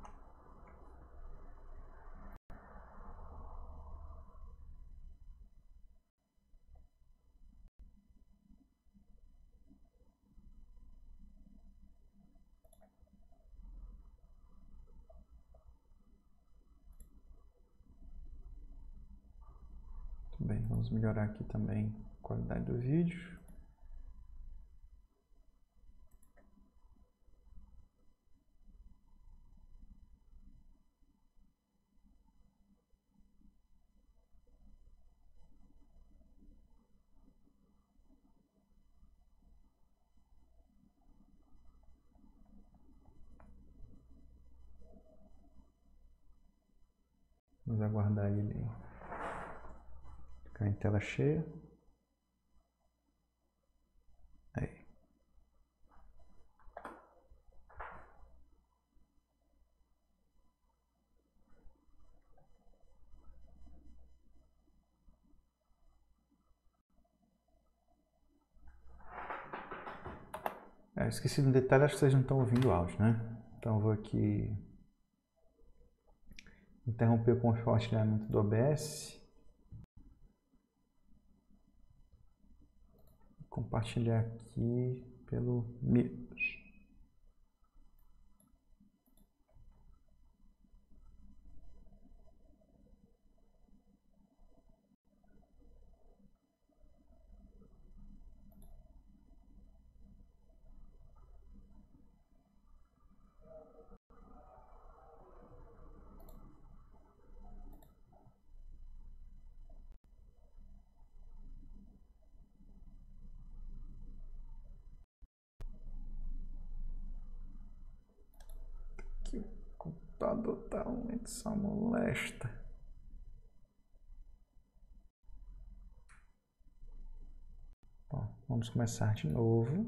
Bem, vamos melhorar aqui também a qualidade do vídeo. Vamos aguardar ele ficar em tela cheia. Aí. Esqueci de um detalhe, acho que vocês não estão ouvindo o áudio, né? Então eu vou aqui interromper o compartilhamento do OBS. Compartilhar aqui pelo Meet. Que o computador tá muito só molesta. Bom, vamos começar de novo.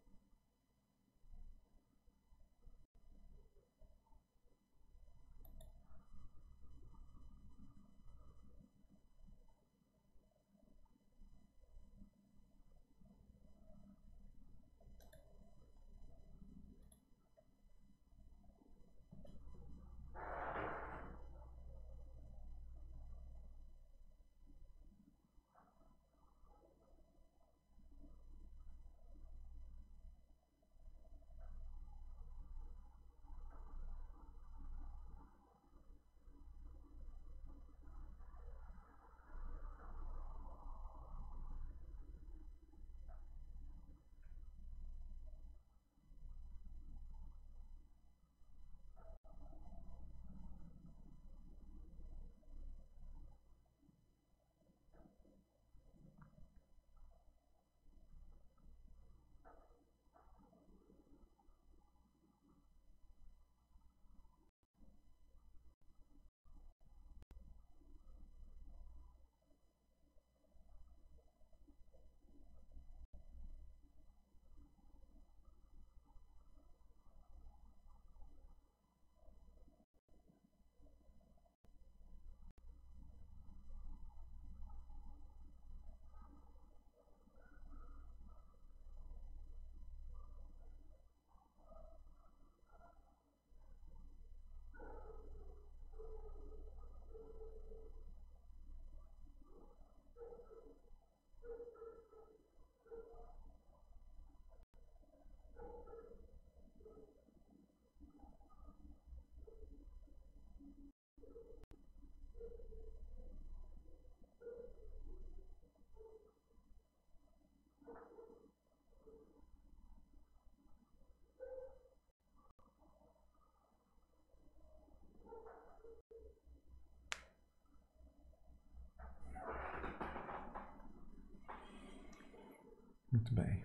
Muito bem.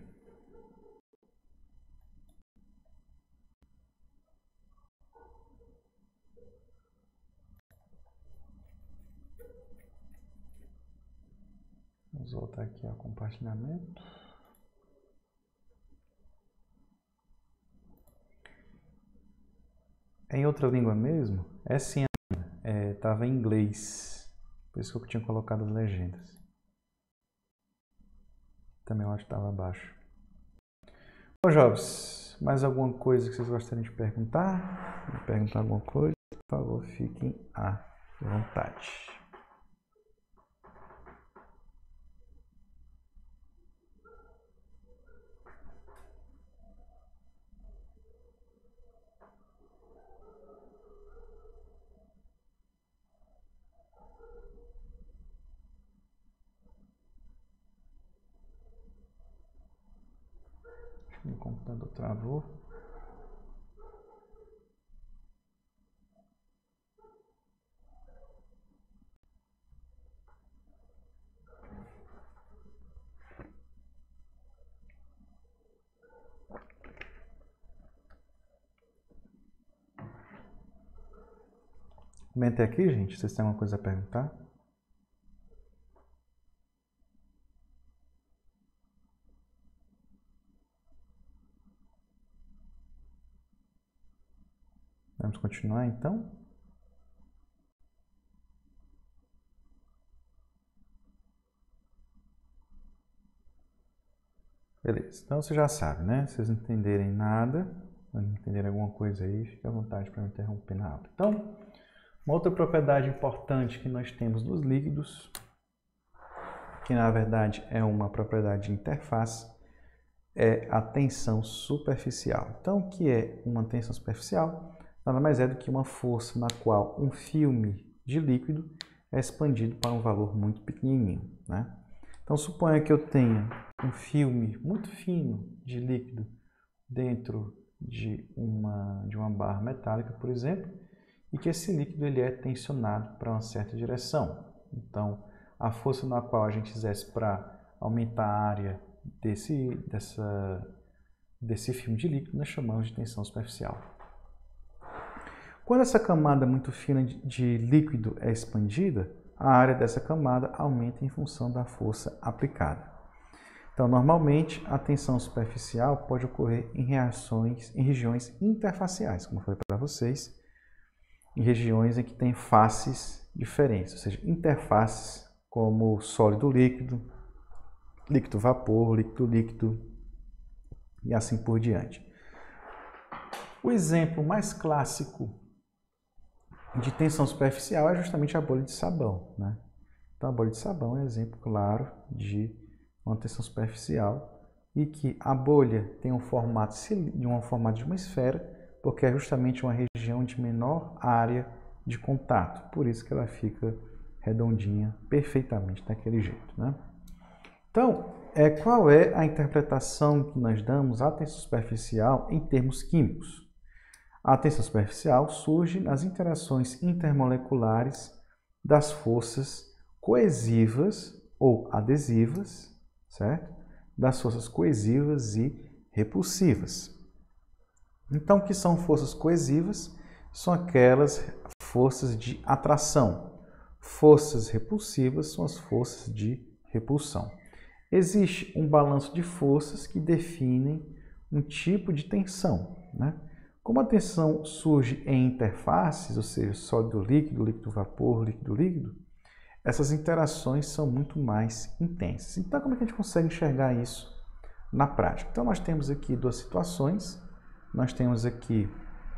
Vamos voltar aqui ao compartilhamento. Em outra língua mesmo, essa estava em inglês. Por isso que eu tinha colocado as legendas. Também eu acho que estava abaixo. Bom, jovens, mais alguma coisa que vocês gostariam de perguntar? Me perguntar alguma coisa? Por favor, fiquem à vontade. Meu computador travou. Comentem aqui, gente, vocês têm alguma coisa a perguntar? Vamos continuar então? Beleza, então você já sabe, né? Se vocês não entenderem nada, não entenderem alguma coisa aí, fique à vontade para me interromper na aula. Então, uma outra propriedade importante que nós temos nos líquidos, que na verdade é uma propriedade de interface, é a tensão superficial. Então, o que é uma tensão superficial? Nada mais é do que uma força na qual um filme de líquido é expandido para um valor muito pequenininho, né? Então, suponha que eu tenha um filme muito fino de líquido dentro de uma barra metálica, por exemplo, e que esse líquido ele é tensionado para uma certa direção. Então, a força na qual a gente exerce para aumentar a área desse filme de líquido nós chamamos de tensão superficial. Quando essa camada muito fina de líquido é expandida, a área dessa camada aumenta em função da força aplicada. Então, normalmente, a tensão superficial pode ocorrer em regiões interfaciais, como eu falei para vocês, em regiões em que tem faces diferentes, ou seja, interfaces como sólido-líquido, líquido-vapor, líquido-líquido e assim por diante. O exemplo mais clássico de tensão superficial é justamente a bolha de sabão, né? Então, a bolha de sabão é um exemplo claro de uma tensão superficial e que a bolha tem um formato de uma esfera, porque é justamente uma região de menor área de contato, por isso que ela fica redondinha, perfeitamente daquele jeito, né? Então, qual é a interpretação que nós damos à tensão superficial em termos químicos? A tensão superficial surge nas interações intermoleculares das forças coesivas ou adesivas, certo? Das forças coesivas e repulsivas. Então, o que são forças coesivas? São aquelas forças de atração. Forças repulsivas são as forças de repulsão. Existe um balanço de forças que definem um tipo de tensão, né? Como a tensão surge em interfaces, ou seja, sólido-líquido, líquido-vapor, líquido-líquido, essas interações são muito mais intensas. Então, como é que a gente consegue enxergar isso na prática? Então, nós temos aqui duas situações. Nós temos aqui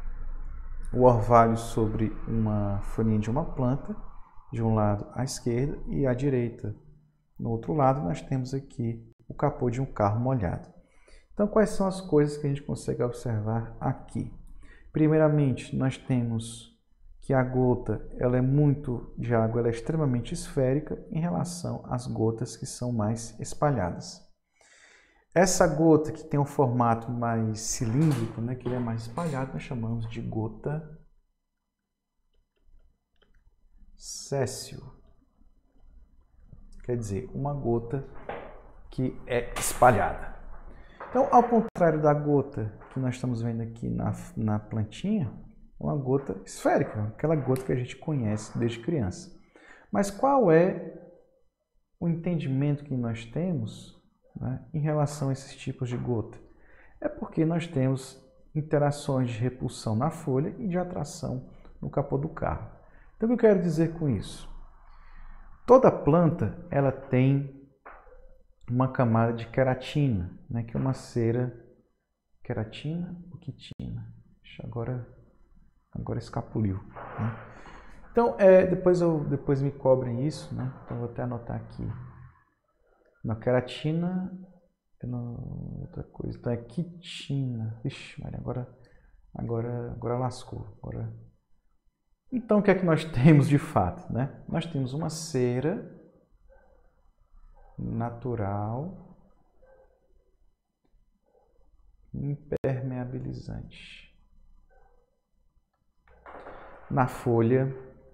o orvalho sobre uma folhinha de uma planta, de um lado à esquerda, e à direita, no outro lado, nós temos aqui o capô de um carro molhado. Então, quais são as coisas que a gente consegue observar aqui? Primeiramente, nós temos que a gota de água ela é extremamente esférica em relação às gotas que são mais espalhadas. Essa gota que tem um formato mais cilíndrico, né, que ele é mais espalhado, nós chamamos de gota céssio. Quer dizer, uma gota que é espalhada. Então, ao contrário da gota que nós estamos vendo aqui na plantinha, uma gota esférica, aquela gota que a gente conhece desde criança. Mas qual é o entendimento que nós temos, né, em relação a esses tipos de gota? É porque nós temos interações de repulsão na folha e de atração no capô do carro. Então, o que eu quero dizer com isso? Toda planta ela tem uma camada de queratina, né, que é uma cera, queratina ou quitina? Agora escapuliu, né? Então, depois me cobrem isso, né? Então, vou até anotar aqui. Na queratina, outra coisa. Então, é quitina. Ixi, Maria, agora lascou. Então, o que é que nós temos de fato, né? Nós temos uma cera natural impermeabilizante na folha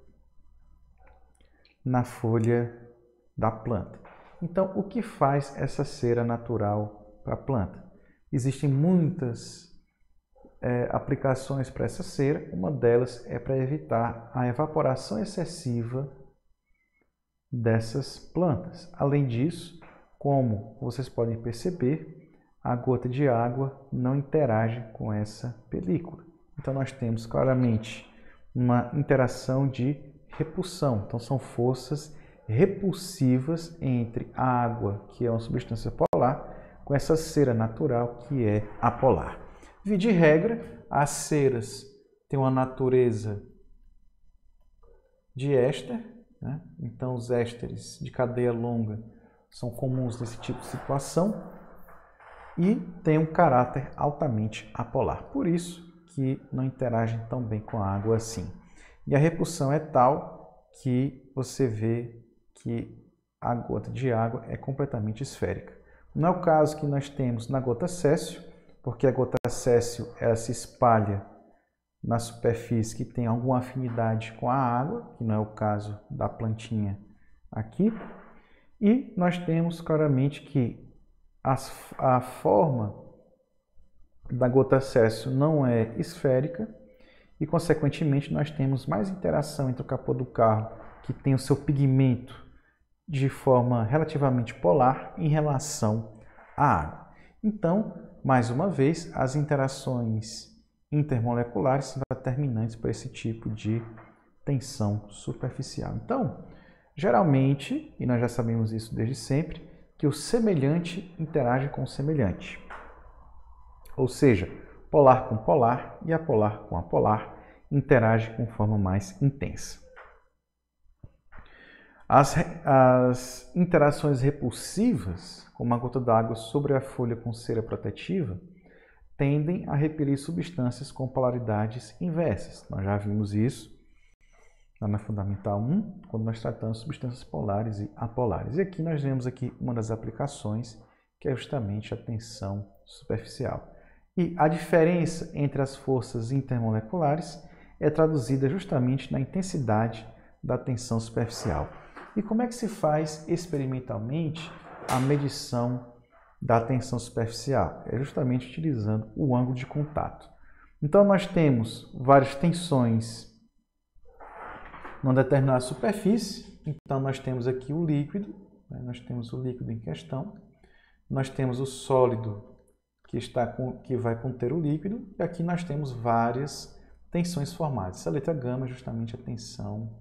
da planta. Então, o que faz essa cera natural para a planta? Existem muitas aplicações para essa cera. Uma delas é para evitar a evaporação excessiva dessas plantas. Além disso, como vocês podem perceber, a gota de água não interage com essa película. Então, nós temos claramente uma interação de repulsão. Então, são forças repulsivas entre a água, que é uma substância polar, com essa cera natural, que é apolar. Via de regra, as ceras têm uma natureza de éster, né? Então, os ésteres de cadeia longa são comuns nesse tipo de situação e têm um caráter altamente apolar. Por isso que não interagem tão bem com a água assim. E a repulsão é tal que você vê que a gota de água é completamente esférica. Não é o caso que nós temos na gota céssio, porque a gota céssio ela se espalha na superfície que tem alguma afinidade com a água, que não é o caso da plantinha aqui. E nós temos claramente que a forma da gota céssio não é esférica e, consequentemente, nós temos mais interação entre o capô do carro, que tem o seu pigmento de forma relativamente polar, em relação à água. Então, mais uma vez, as interações intermoleculares são determinantes para esse tipo de tensão superficial. Então, geralmente, e nós já sabemos isso desde sempre, que o semelhante interage com o semelhante. Ou seja, polar com polar e apolar com apolar interagem com forma mais intensa. As interações repulsivas, como a gota d'água sobre a folha com cera protetiva, tendem a repelir substâncias com polaridades inversas. Nós já vimos isso lá na Fundamental 1, quando nós tratamos substâncias polares e apolares. E aqui nós vemos uma das aplicações, que é justamente a tensão superficial. E a diferença entre as forças intermoleculares é traduzida justamente na intensidade da tensão superficial. E como é que se faz experimentalmente a medição da tensão superficial? É justamente utilizando o ângulo de contato. Então, nós temos várias tensões numa determinada superfície. Então, nós temos aqui o líquido, né? Nós temos o líquido em questão, nós temos o sólido que vai conter o líquido, e aqui nós temos várias tensões formadas. Essa letra gama é justamente a tensão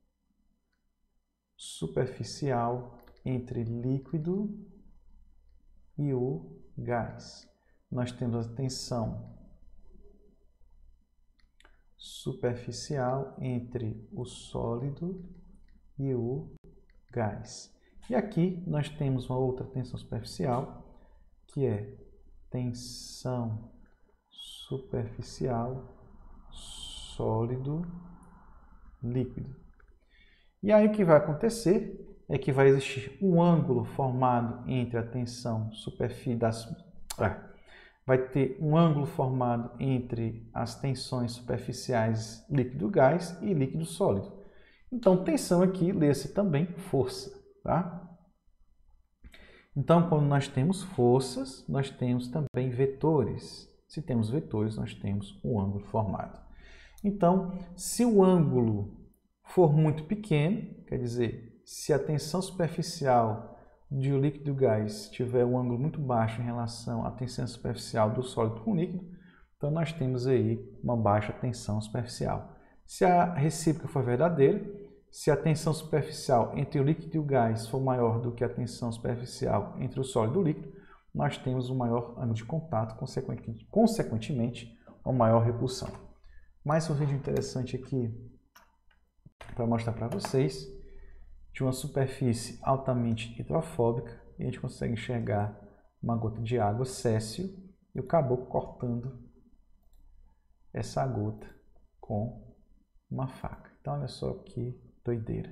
superficial entre líquido e o gás. Nós temos a tensão superficial entre o sólido e o gás. E aqui nós temos uma outra tensão superficial, que é tensão superficial sólido-líquido. E aí o que vai acontecer é que vai existir um ângulo formado entre a tensão vai ter um ângulo formado entre as tensões superficiais líquido-gás e líquido-sólido. Então, tensão aqui lê-se também força, tá? Então, quando nós temos forças, nós temos também vetores. Se temos vetores, nós temos um ângulo formado. Então, se o ângulo for muito pequeno, quer dizer, se a tensão superficial de um líquido e gás tiver um ângulo muito baixo em relação à tensão superficial do sólido com o líquido, então nós temos aí uma baixa tensão superficial. Se a recíproca for verdadeira, se a tensão superficial entre o líquido e o gás for maior do que a tensão superficial entre o sólido e o líquido, nós temos um maior ângulo de contato, consequentemente, uma maior repulsão. Mais um vídeo interessante aqui para mostrar para vocês de uma superfície altamente hidrofóbica, e a gente consegue enxergar uma gota de água céssio e o caboclo cortando essa gota com uma faca. Então, olha só que doideira.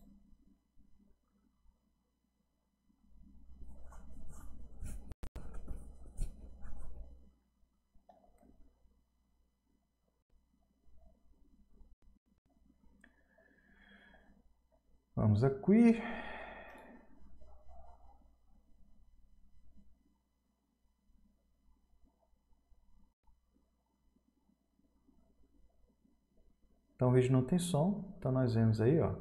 Vamos aqui. Então o vídeo não tem som, então nós vemos aí, ó.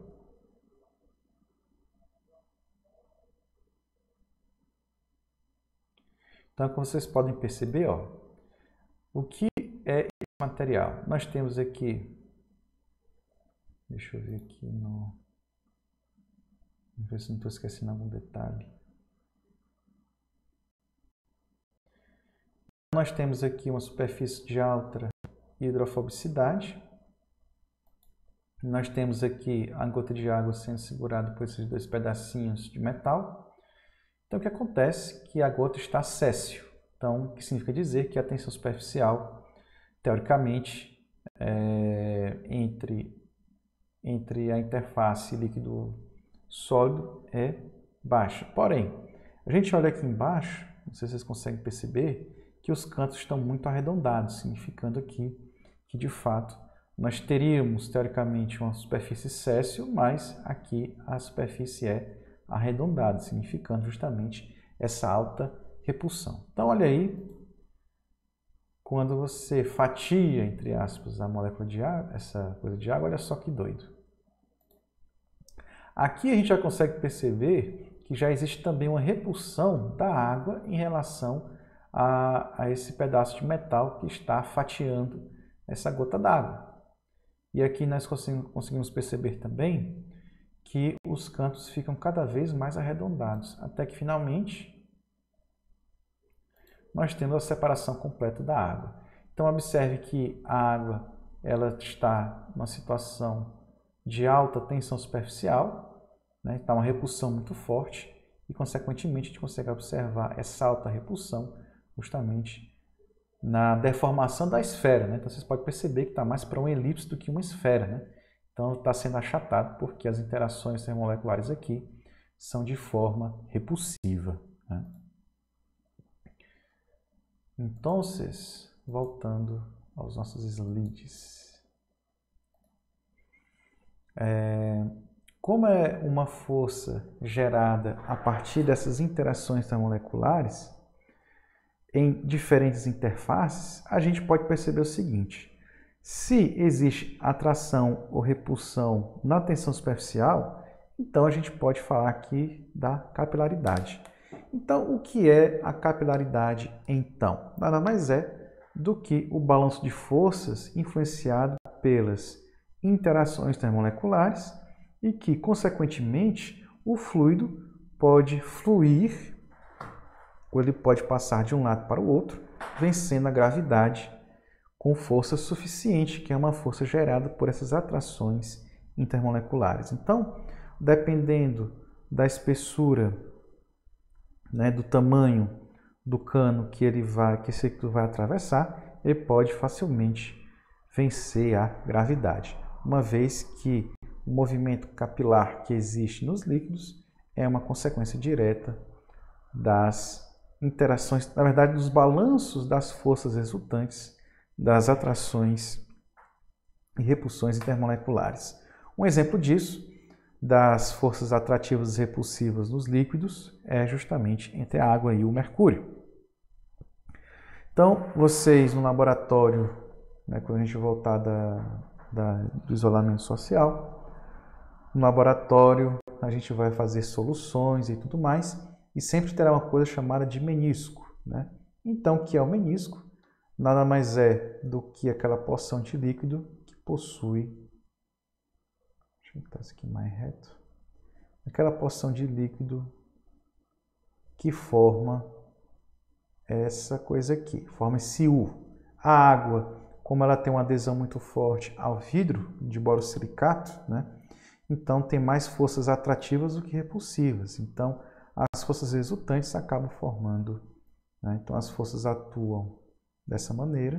Então, como vocês podem perceber, ó, o que é esse material? Nós temos aqui, deixa eu ver aqui vamos ver se não estou esquecendo algum detalhe. Nós temos aqui uma superfície de alta hidrofobicidade. Nós temos aqui a gota de água sendo segurada por esses dois pedacinhos de metal. Então, o que acontece é que a gota está céssio. Então, o que significa dizer que a tensão superficial, teoricamente, entre a interface líquido-sólido é baixa. Porém, a gente olha aqui embaixo, não sei se vocês conseguem perceber, que os cantos estão muito arredondados, significando aqui que, de fato, nós teríamos, teoricamente, uma superfície céssio, mas aqui a superfície é arredondada, significando justamente essa alta repulsão. Então, olha aí quando você fatia, entre aspas, a molécula de água, essa coisa de água, olha só que doido. Aqui a gente já consegue perceber que já existe também uma repulsão da água em relação a esse pedaço de metal que está fatiando essa gota d'água. E aqui nós conseguimos perceber também que os cantos ficam cada vez mais arredondados, até que finalmente nós temos a separação completa da água. Então observe que a água ela está numa situação de alta tensão superficial, né? Está uma repulsão muito forte e, consequentemente, a gente consegue observar essa alta repulsão justamente na deformação da esfera, né? Então vocês podem perceber que está mais para uma elipse do que uma esfera, né? Então está sendo achatado porque as interações termomoleculares aqui são de forma repulsiva, né? Então, voltando aos nossos slides. Como é uma força gerada a partir dessas interações termomoleculares em diferentes interfaces, a gente pode perceber o seguinte: se existe atração ou repulsão na tensão superficial, então a gente pode falar aqui da capilaridade. Então, o que é a capilaridade, então? Nada mais é do que o balanço de forças influenciado pelas interações termomoleculares e que, consequentemente, o fluido pode fluir, ou ele pode passar de um lado para o outro, vencendo a gravidade com força suficiente, que é uma força gerada por essas atrações intermoleculares. Então, dependendo da espessura, né, do tamanho do cano que esse líquido vai atravessar, ele pode facilmente vencer a gravidade, uma vez que o movimento capilar que existe nos líquidos é uma consequência direta das interações, na verdade, dos balanços das forças resultantes das atrações e repulsões intermoleculares. Um exemplo disso, das forças atrativas e repulsivas nos líquidos, é justamente entre a água e o mercúrio. Então, vocês no laboratório, né, quando a gente voltar do isolamento social, no laboratório a gente vai fazer soluções e tudo mais, e sempre terá uma coisa chamada de menisco, né? Então, o que é o menisco? Nada mais é do que aquela porção de líquido que possui, deixa eu botar isso aqui mais reto, aquela porção de líquido que forma essa coisa aqui, forma esse U. A água, como ela tem uma adesão muito forte ao vidro de borosilicato, né? Então tem mais forças atrativas do que repulsivas. Então as forças resultantes acabam formando, né? Então as forças atuam dessa maneira,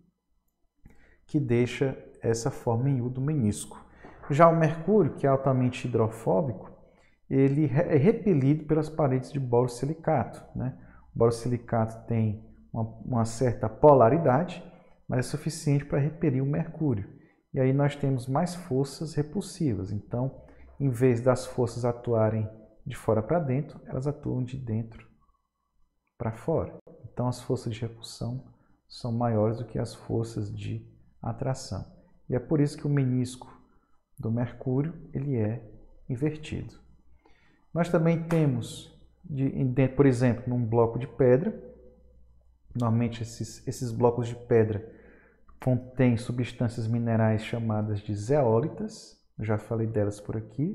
que deixa essa forma em U do menisco. Já o mercúrio, que é altamente hidrofóbico, ele é repelido pelas paredes de borosilicato, né? O borosilicato tem uma certa polaridade, mas é suficiente para repelir o mercúrio. E aí nós temos mais forças repulsivas. Então, em vez das forças atuarem de fora para dentro, elas atuam de dentro para fora. Então, as forças de repulsão são maiores do que as forças de atração. E é por isso que o menisco do mercúrio ele é invertido. Nós também temos, por exemplo, num bloco de pedra, normalmente esses blocos de pedra contêm substâncias minerais chamadas de zeólitas. Eu já falei delas por aqui,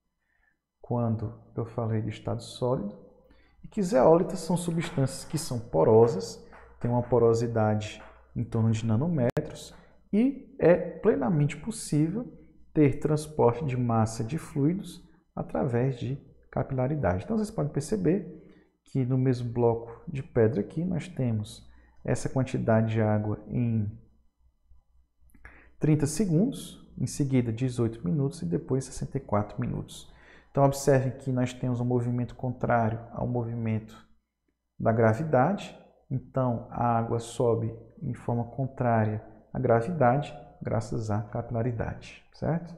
quando eu falei de estado sólido. E que zeólitas são substâncias que são porosas, têm uma porosidade em torno de nanômetros, e é plenamente possível ter transporte de massa de fluidos através de capilaridade. Então vocês podem perceber que no mesmo bloco de pedra aqui nós temos essa quantidade de água em 30 segundos, em seguida 18 minutos e depois 64 minutos. Então observe que nós temos um movimento contrário ao movimento da gravidade. Então a água sobe em forma contrária à gravidade graças à capilaridade, certo?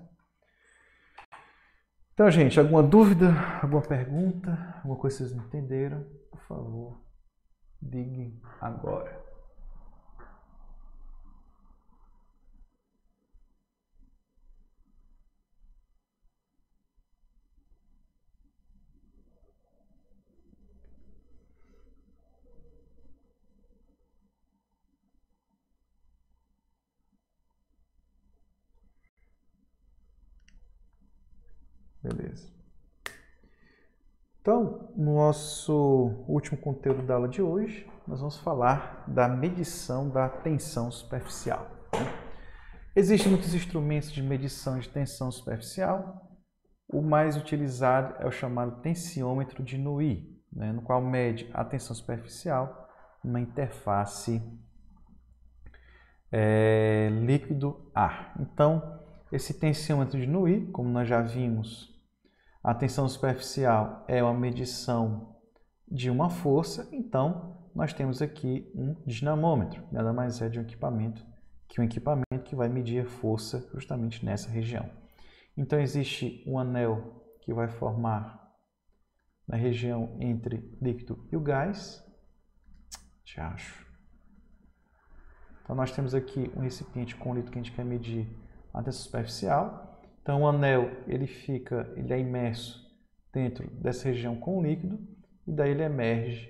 Então, gente, alguma dúvida, alguma pergunta, alguma coisa que vocês não entenderam? Por favor, digam agora. Beleza. Então, no nosso último conteúdo da aula de hoje, nós vamos falar da medição da tensão superficial. Existem muitos instrumentos de medição de tensão superficial. O mais utilizado é o chamado tensiômetro de Nui, no qual mede a tensão superficial numa interface líquido-ar. Então, esse tensiômetro de Nui, como nós já vimos, a tensão superficial é uma medição de uma força, então nós temos aqui um dinamômetro, nada mais é de um equipamento que vai medir a força justamente nessa região. Então existe um anel que vai formar na região entre líquido e o gás. Então nós temos aqui um recipiente com líquido que a gente quer medir a tensão superficial. Então o anel ele é imerso dentro dessa região com o líquido e daí ele emerge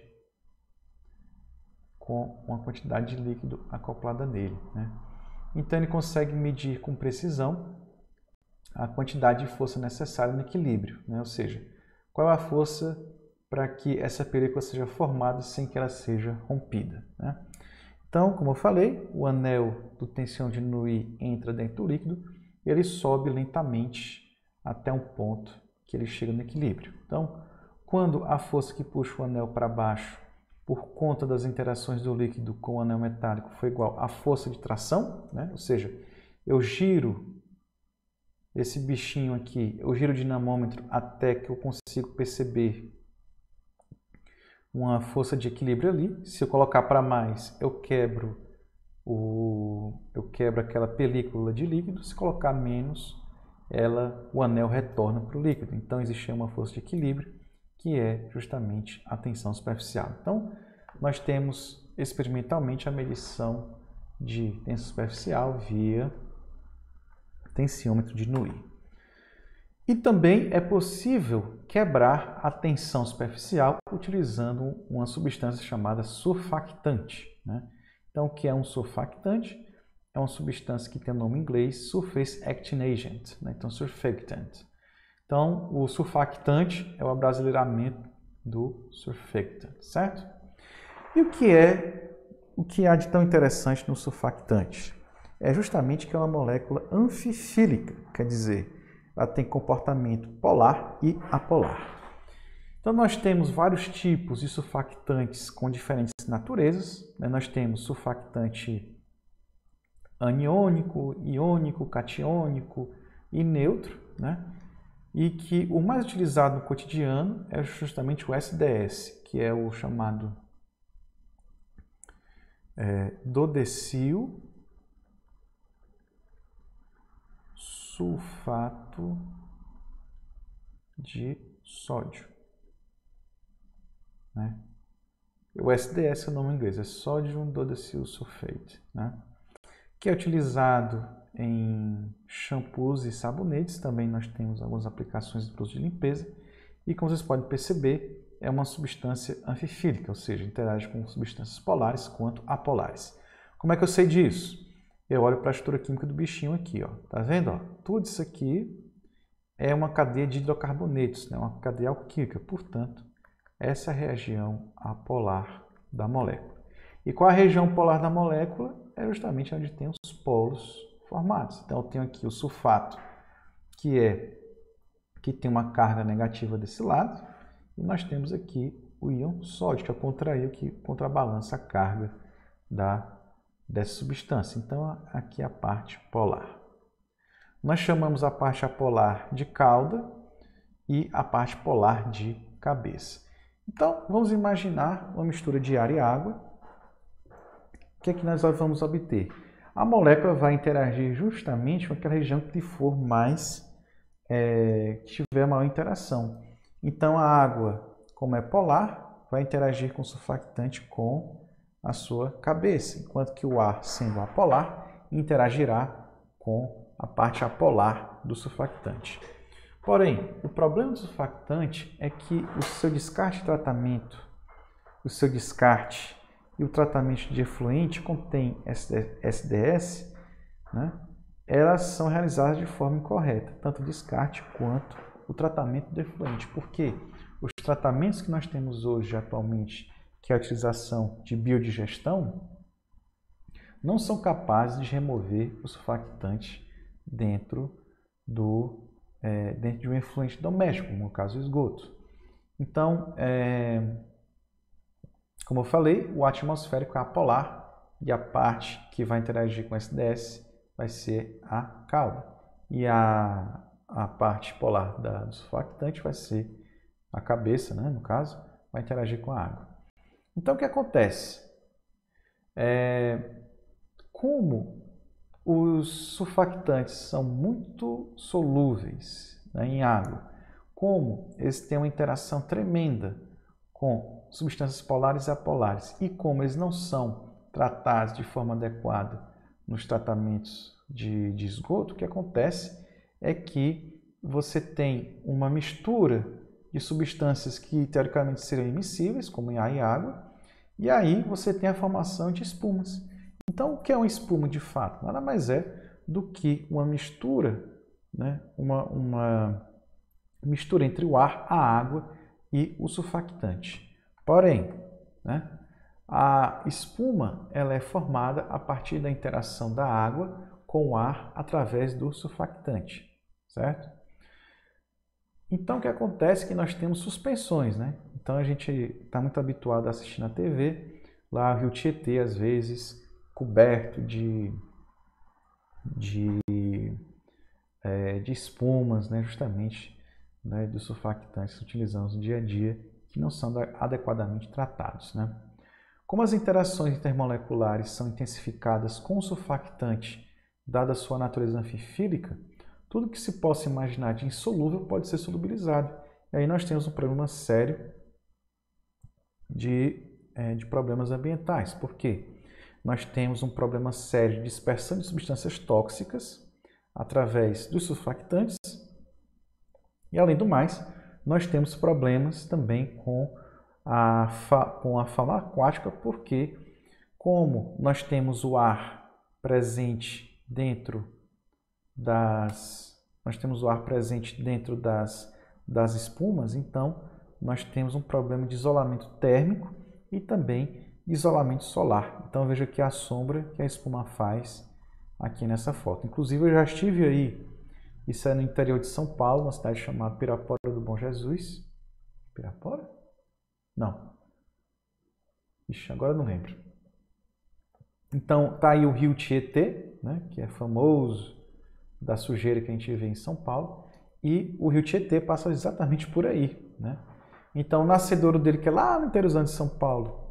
com uma quantidade de líquido acoplada nele, Então ele consegue medir com precisão a quantidade de força necessária no equilíbrio, ou seja, qual é a força para que essa película seja formada sem que ela seja rompida. Então, como eu falei, o anel do tensiômetro de Nui entra dentro do líquido, ele sobe lentamente até um ponto que ele chega no equilíbrio. Então, quando a força que puxa o anel para baixo, por conta das interações do líquido com o anel metálico, foi igual à força de tração, ou seja, eu giro esse bichinho aqui, eu giro o dinamômetro até que eu consigo perceber uma força de equilíbrio ali. Se eu colocar para mais, eu quebro aquela película de líquido. Se colocar menos, o anel retorna para o líquido. Então existe uma força de equilíbrio que é justamente a tensão superficial. Então nós temos experimentalmente a medição de tensão superficial via tensiômetro de Nui. E também é possível quebrar a tensão superficial utilizando uma substância chamada surfactante. Então, o que é um surfactante? É uma substância que tem o nome em inglês Surface Acting Agent, então surfactant. Então, o surfactante é o abrasileiramento do surfactant, certo? E o que há de tão interessante no surfactante? É justamente que é uma molécula anfifílica, quer dizer, ela tem comportamento polar e apolar. Então, nós temos vários tipos de surfactantes com diferentes naturezas. Nós temos surfactante aniônico, iônico, catiônico e neutro, E que o mais utilizado no cotidiano é justamente o SDS, que é o chamado dodecil sulfato de sódio. O SDS é o nome em inglês, é Sodium Dodecil Sulfate, que é utilizado em shampoos e sabonetes. Também nós temos algumas aplicações de produtos de limpeza e, como vocês podem perceber, é uma substância anfifílica, ou seja, interage com substâncias polares quanto apolares. Como é que eu sei disso? Eu olho para a estrutura química do bichinho aqui, tá vendo? Tudo isso aqui é uma cadeia de hidrocarbonetos, uma cadeia alquílica, portanto, essa é a região apolar da molécula. E qual a região polar da molécula? É justamente onde tem os polos formados. Então, eu tenho aqui o sulfato, que tem uma carga negativa desse lado, e nós temos aqui o íon sódio, que é o contraíon, que contrabalança a carga dessa substância. Então, aqui é a parte polar. Nós chamamos a parte apolar de cauda e a parte polar de cabeça. Então, vamos imaginar uma mistura de ar e água. O que é que nós vamos obter? A molécula vai interagir justamente com aquela região que for mais, que tiver maior interação. Então, a água, como é polar, vai interagir com o surfactante com a sua cabeça, enquanto que o ar, sendo apolar, interagirá com a parte apolar do surfactante. Porém, o problema do surfactante é que o seu descarte e tratamento, e o tratamento de efluente contém SDS, elas são realizadas de forma incorreta, tanto o descarte quanto o tratamento do efluente. Porque os tratamentos que nós temos hoje, atualmente, que é a utilização de biodigestão, não são capazes de remover o surfactante dentro de um efluente doméstico, como no caso o esgoto. Então, como eu falei, o atmosférico é apolar e a parte que vai interagir com o SDS vai ser a cauda. E a parte polar do surfactante vai ser a cabeça, né, no caso, vai interagir com a água. Então, o que acontece? Como os surfactantes são muito solúveis, né, em água, como eles têm uma interação tremenda com substâncias polares e apolares, e como eles não são tratados de forma adequada nos tratamentos de esgoto, o que acontece é que você tem uma mistura de substâncias que teoricamente seriam imissíveis, como em ar e água, e aí você tem a formação de espumas. Então, o que é uma espuma de fato? Nada mais é do que uma mistura, né? uma mistura entre o ar, a água e o surfactante. Porém, né, a espuma ela é formada a partir da interação da água com o ar através do surfactante, certo? Então, o que acontece é que nós temos suspensões, né? Então, a gente está muito habituado a assistir na TV, lá o Rio Tietê, às vezes, coberto de espumas, né? Justamente, né, dos surfactantes que utilizamos no dia a dia, que não são adequadamente tratados, né? Como as interações intermoleculares são intensificadas com o surfactante, dada a sua natureza anfifílica, tudo que se possa imaginar de insolúvel pode ser solubilizado. E aí nós temos um problema sério de problemas ambientais. Por quê? Nós temos um problema sério de dispersão de substâncias tóxicas através dos surfactantes. E, além do mais, nós temos problemas também com a fauna aquática, porque como nós temos o ar presente dentro das espumas, então nós temos um problema de isolamento térmico e também de isolamento solar. Então veja aqui a sombra que a espuma faz aqui nessa foto. Inclusive eu já estive aí, isso é no interior de São Paulo, uma cidade chamada Pirapora do Bom Jesus. Pirapora? Não. Ixi, agora eu não lembro. Então tá aí o Rio Tietê, né, que é famoso da sujeira que a gente vê em São Paulo, e o Rio Tietê passa exatamente por aí, né? Então o nascedouro dele, que é lá no interiorzão de São Paulo,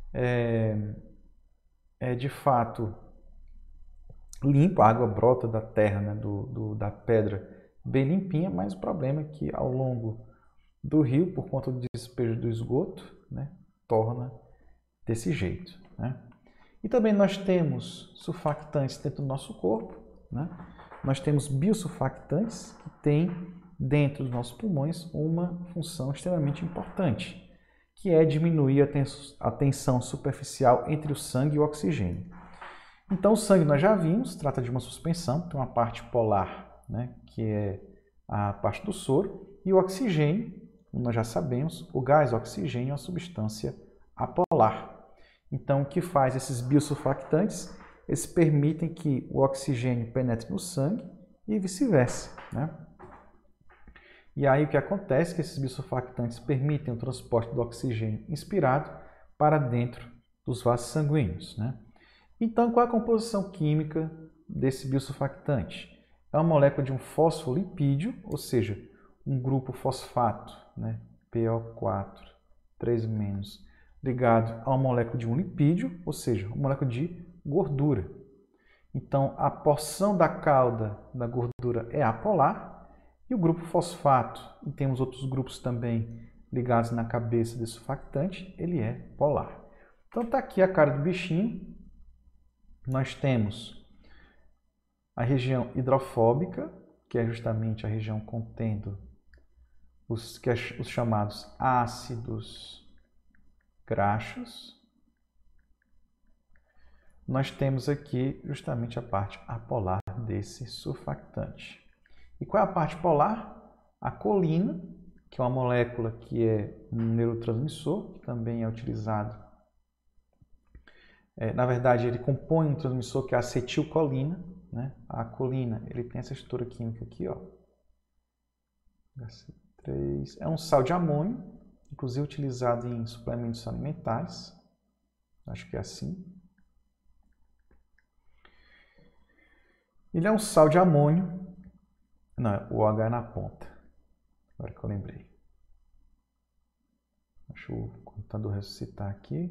é de fato limpo, a água brota da terra, né, da pedra bem limpinha, mas o problema é que ao longo do rio, por conta do despejo do esgoto, né, torna desse jeito, né? E também nós temos surfactantes dentro do nosso corpo, né? Nós temos biosurfactantes que têm dentro dos nossos pulmões uma função extremamente importante, que é diminuir a tensão superficial entre o sangue e o oxigênio. Então, o sangue nós já vimos, trata de uma suspensão, tem uma parte polar, né, que é a parte do soro, e o oxigênio, nós já sabemos, o gás oxigênio é uma substância apolar. Então, o que faz esses biosurfactantes? Eles permitem que o oxigênio penetre no sangue e vice-versa, né? E aí o que acontece é que esses biosurfactantes permitem o transporte do oxigênio inspirado para dentro dos vasos sanguíneos, né? Então, qual é a composição química desse biosurfactante? É uma molécula de um fosfolipídio, ou seja, um grupo fosfato, né, PO4, 3-, ligado a uma molécula de um lipídio, ou seja, uma molécula de gordura. Então, a porção da cauda da gordura é apolar e o grupo fosfato, e temos outros grupos também ligados na cabeça desse surfactante, ele é polar. Então, está aqui a cara do bichinho. Nós temos a região hidrofóbica, que é justamente a região contendo os chamados ácidos graxos. Nós temos aqui justamente a parte apolar desse surfactante. E qual é a parte polar? a colina, que é uma molécula que é um neurotransmissor, que também é utilizado. Na verdade, ele compõe um transmissor que é a acetilcolina, né? A colina, ele tem essa estrutura química aqui, ó. HC3. É um sal de amônio, inclusive utilizado em suplementos alimentares. Acho que é assim. Ele é um sal de amônio. Não, o H é na ponta. Agora que eu lembrei. Deixa o computador ressuscitar aqui.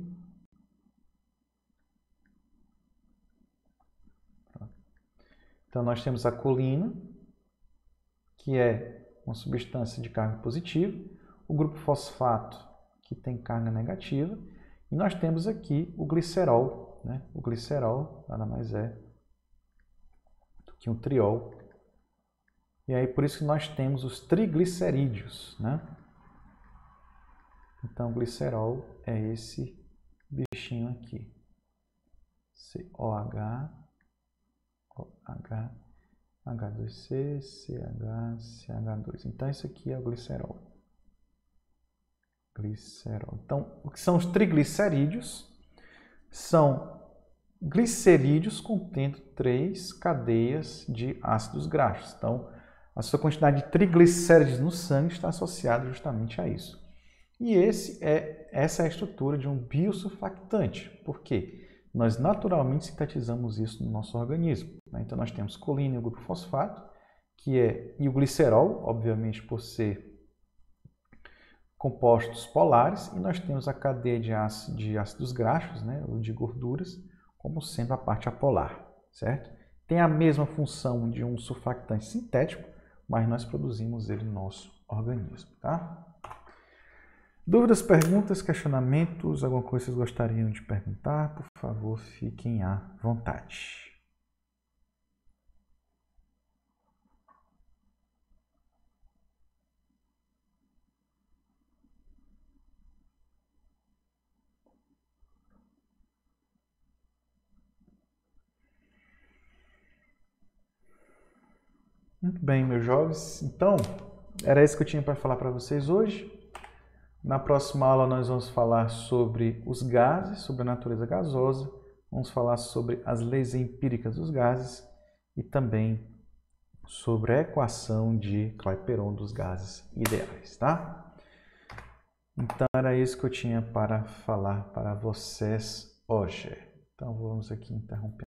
Então, nós temos a colina, que é uma substância de carga positiva. O grupo fosfato, que tem carga negativa. E nós temos aqui o glicerol, né? O glicerol nada mais é do que um triol. E aí, por isso que nós temos os triglicerídeos, né? Então, o glicerol é esse bichinho aqui. COH, OH, H2C, CH, CH2. Então, isso aqui é o glicerol. Glicerol. Então, o que são os triglicerídeos? São glicerídeos contendo 3 cadeias de ácidos graxos. Então, a sua quantidade de triglicéridos no sangue está associada justamente a isso. E essa é a estrutura de um biosurfactante. Por quê? Nós naturalmente sintetizamos isso no nosso organismo. Né? Então, nós temos colina e o grupo fosfato, e o glicerol, obviamente, por ser compostos polares, e nós temos a cadeia de ácidos graxos, né, ou de gorduras, como sendo a parte apolar, certo? Tem a mesma função de um surfactante sintético, mas nós produzimos ele no nosso organismo, tá? Dúvidas, perguntas, questionamentos, alguma coisa que vocês gostariam de perguntar? Por favor, fiquem à vontade. Muito bem, meus jovens. Então, era isso que eu tinha para falar para vocês hoje. Na próxima aula nós vamos falar sobre os gases, sobre a natureza gasosa. Vamos falar sobre as leis empíricas dos gases e também sobre a equação de Clapeyron dos gases ideais, tá? Então, era isso que eu tinha para falar para vocês hoje. Então, vamos aqui interromper.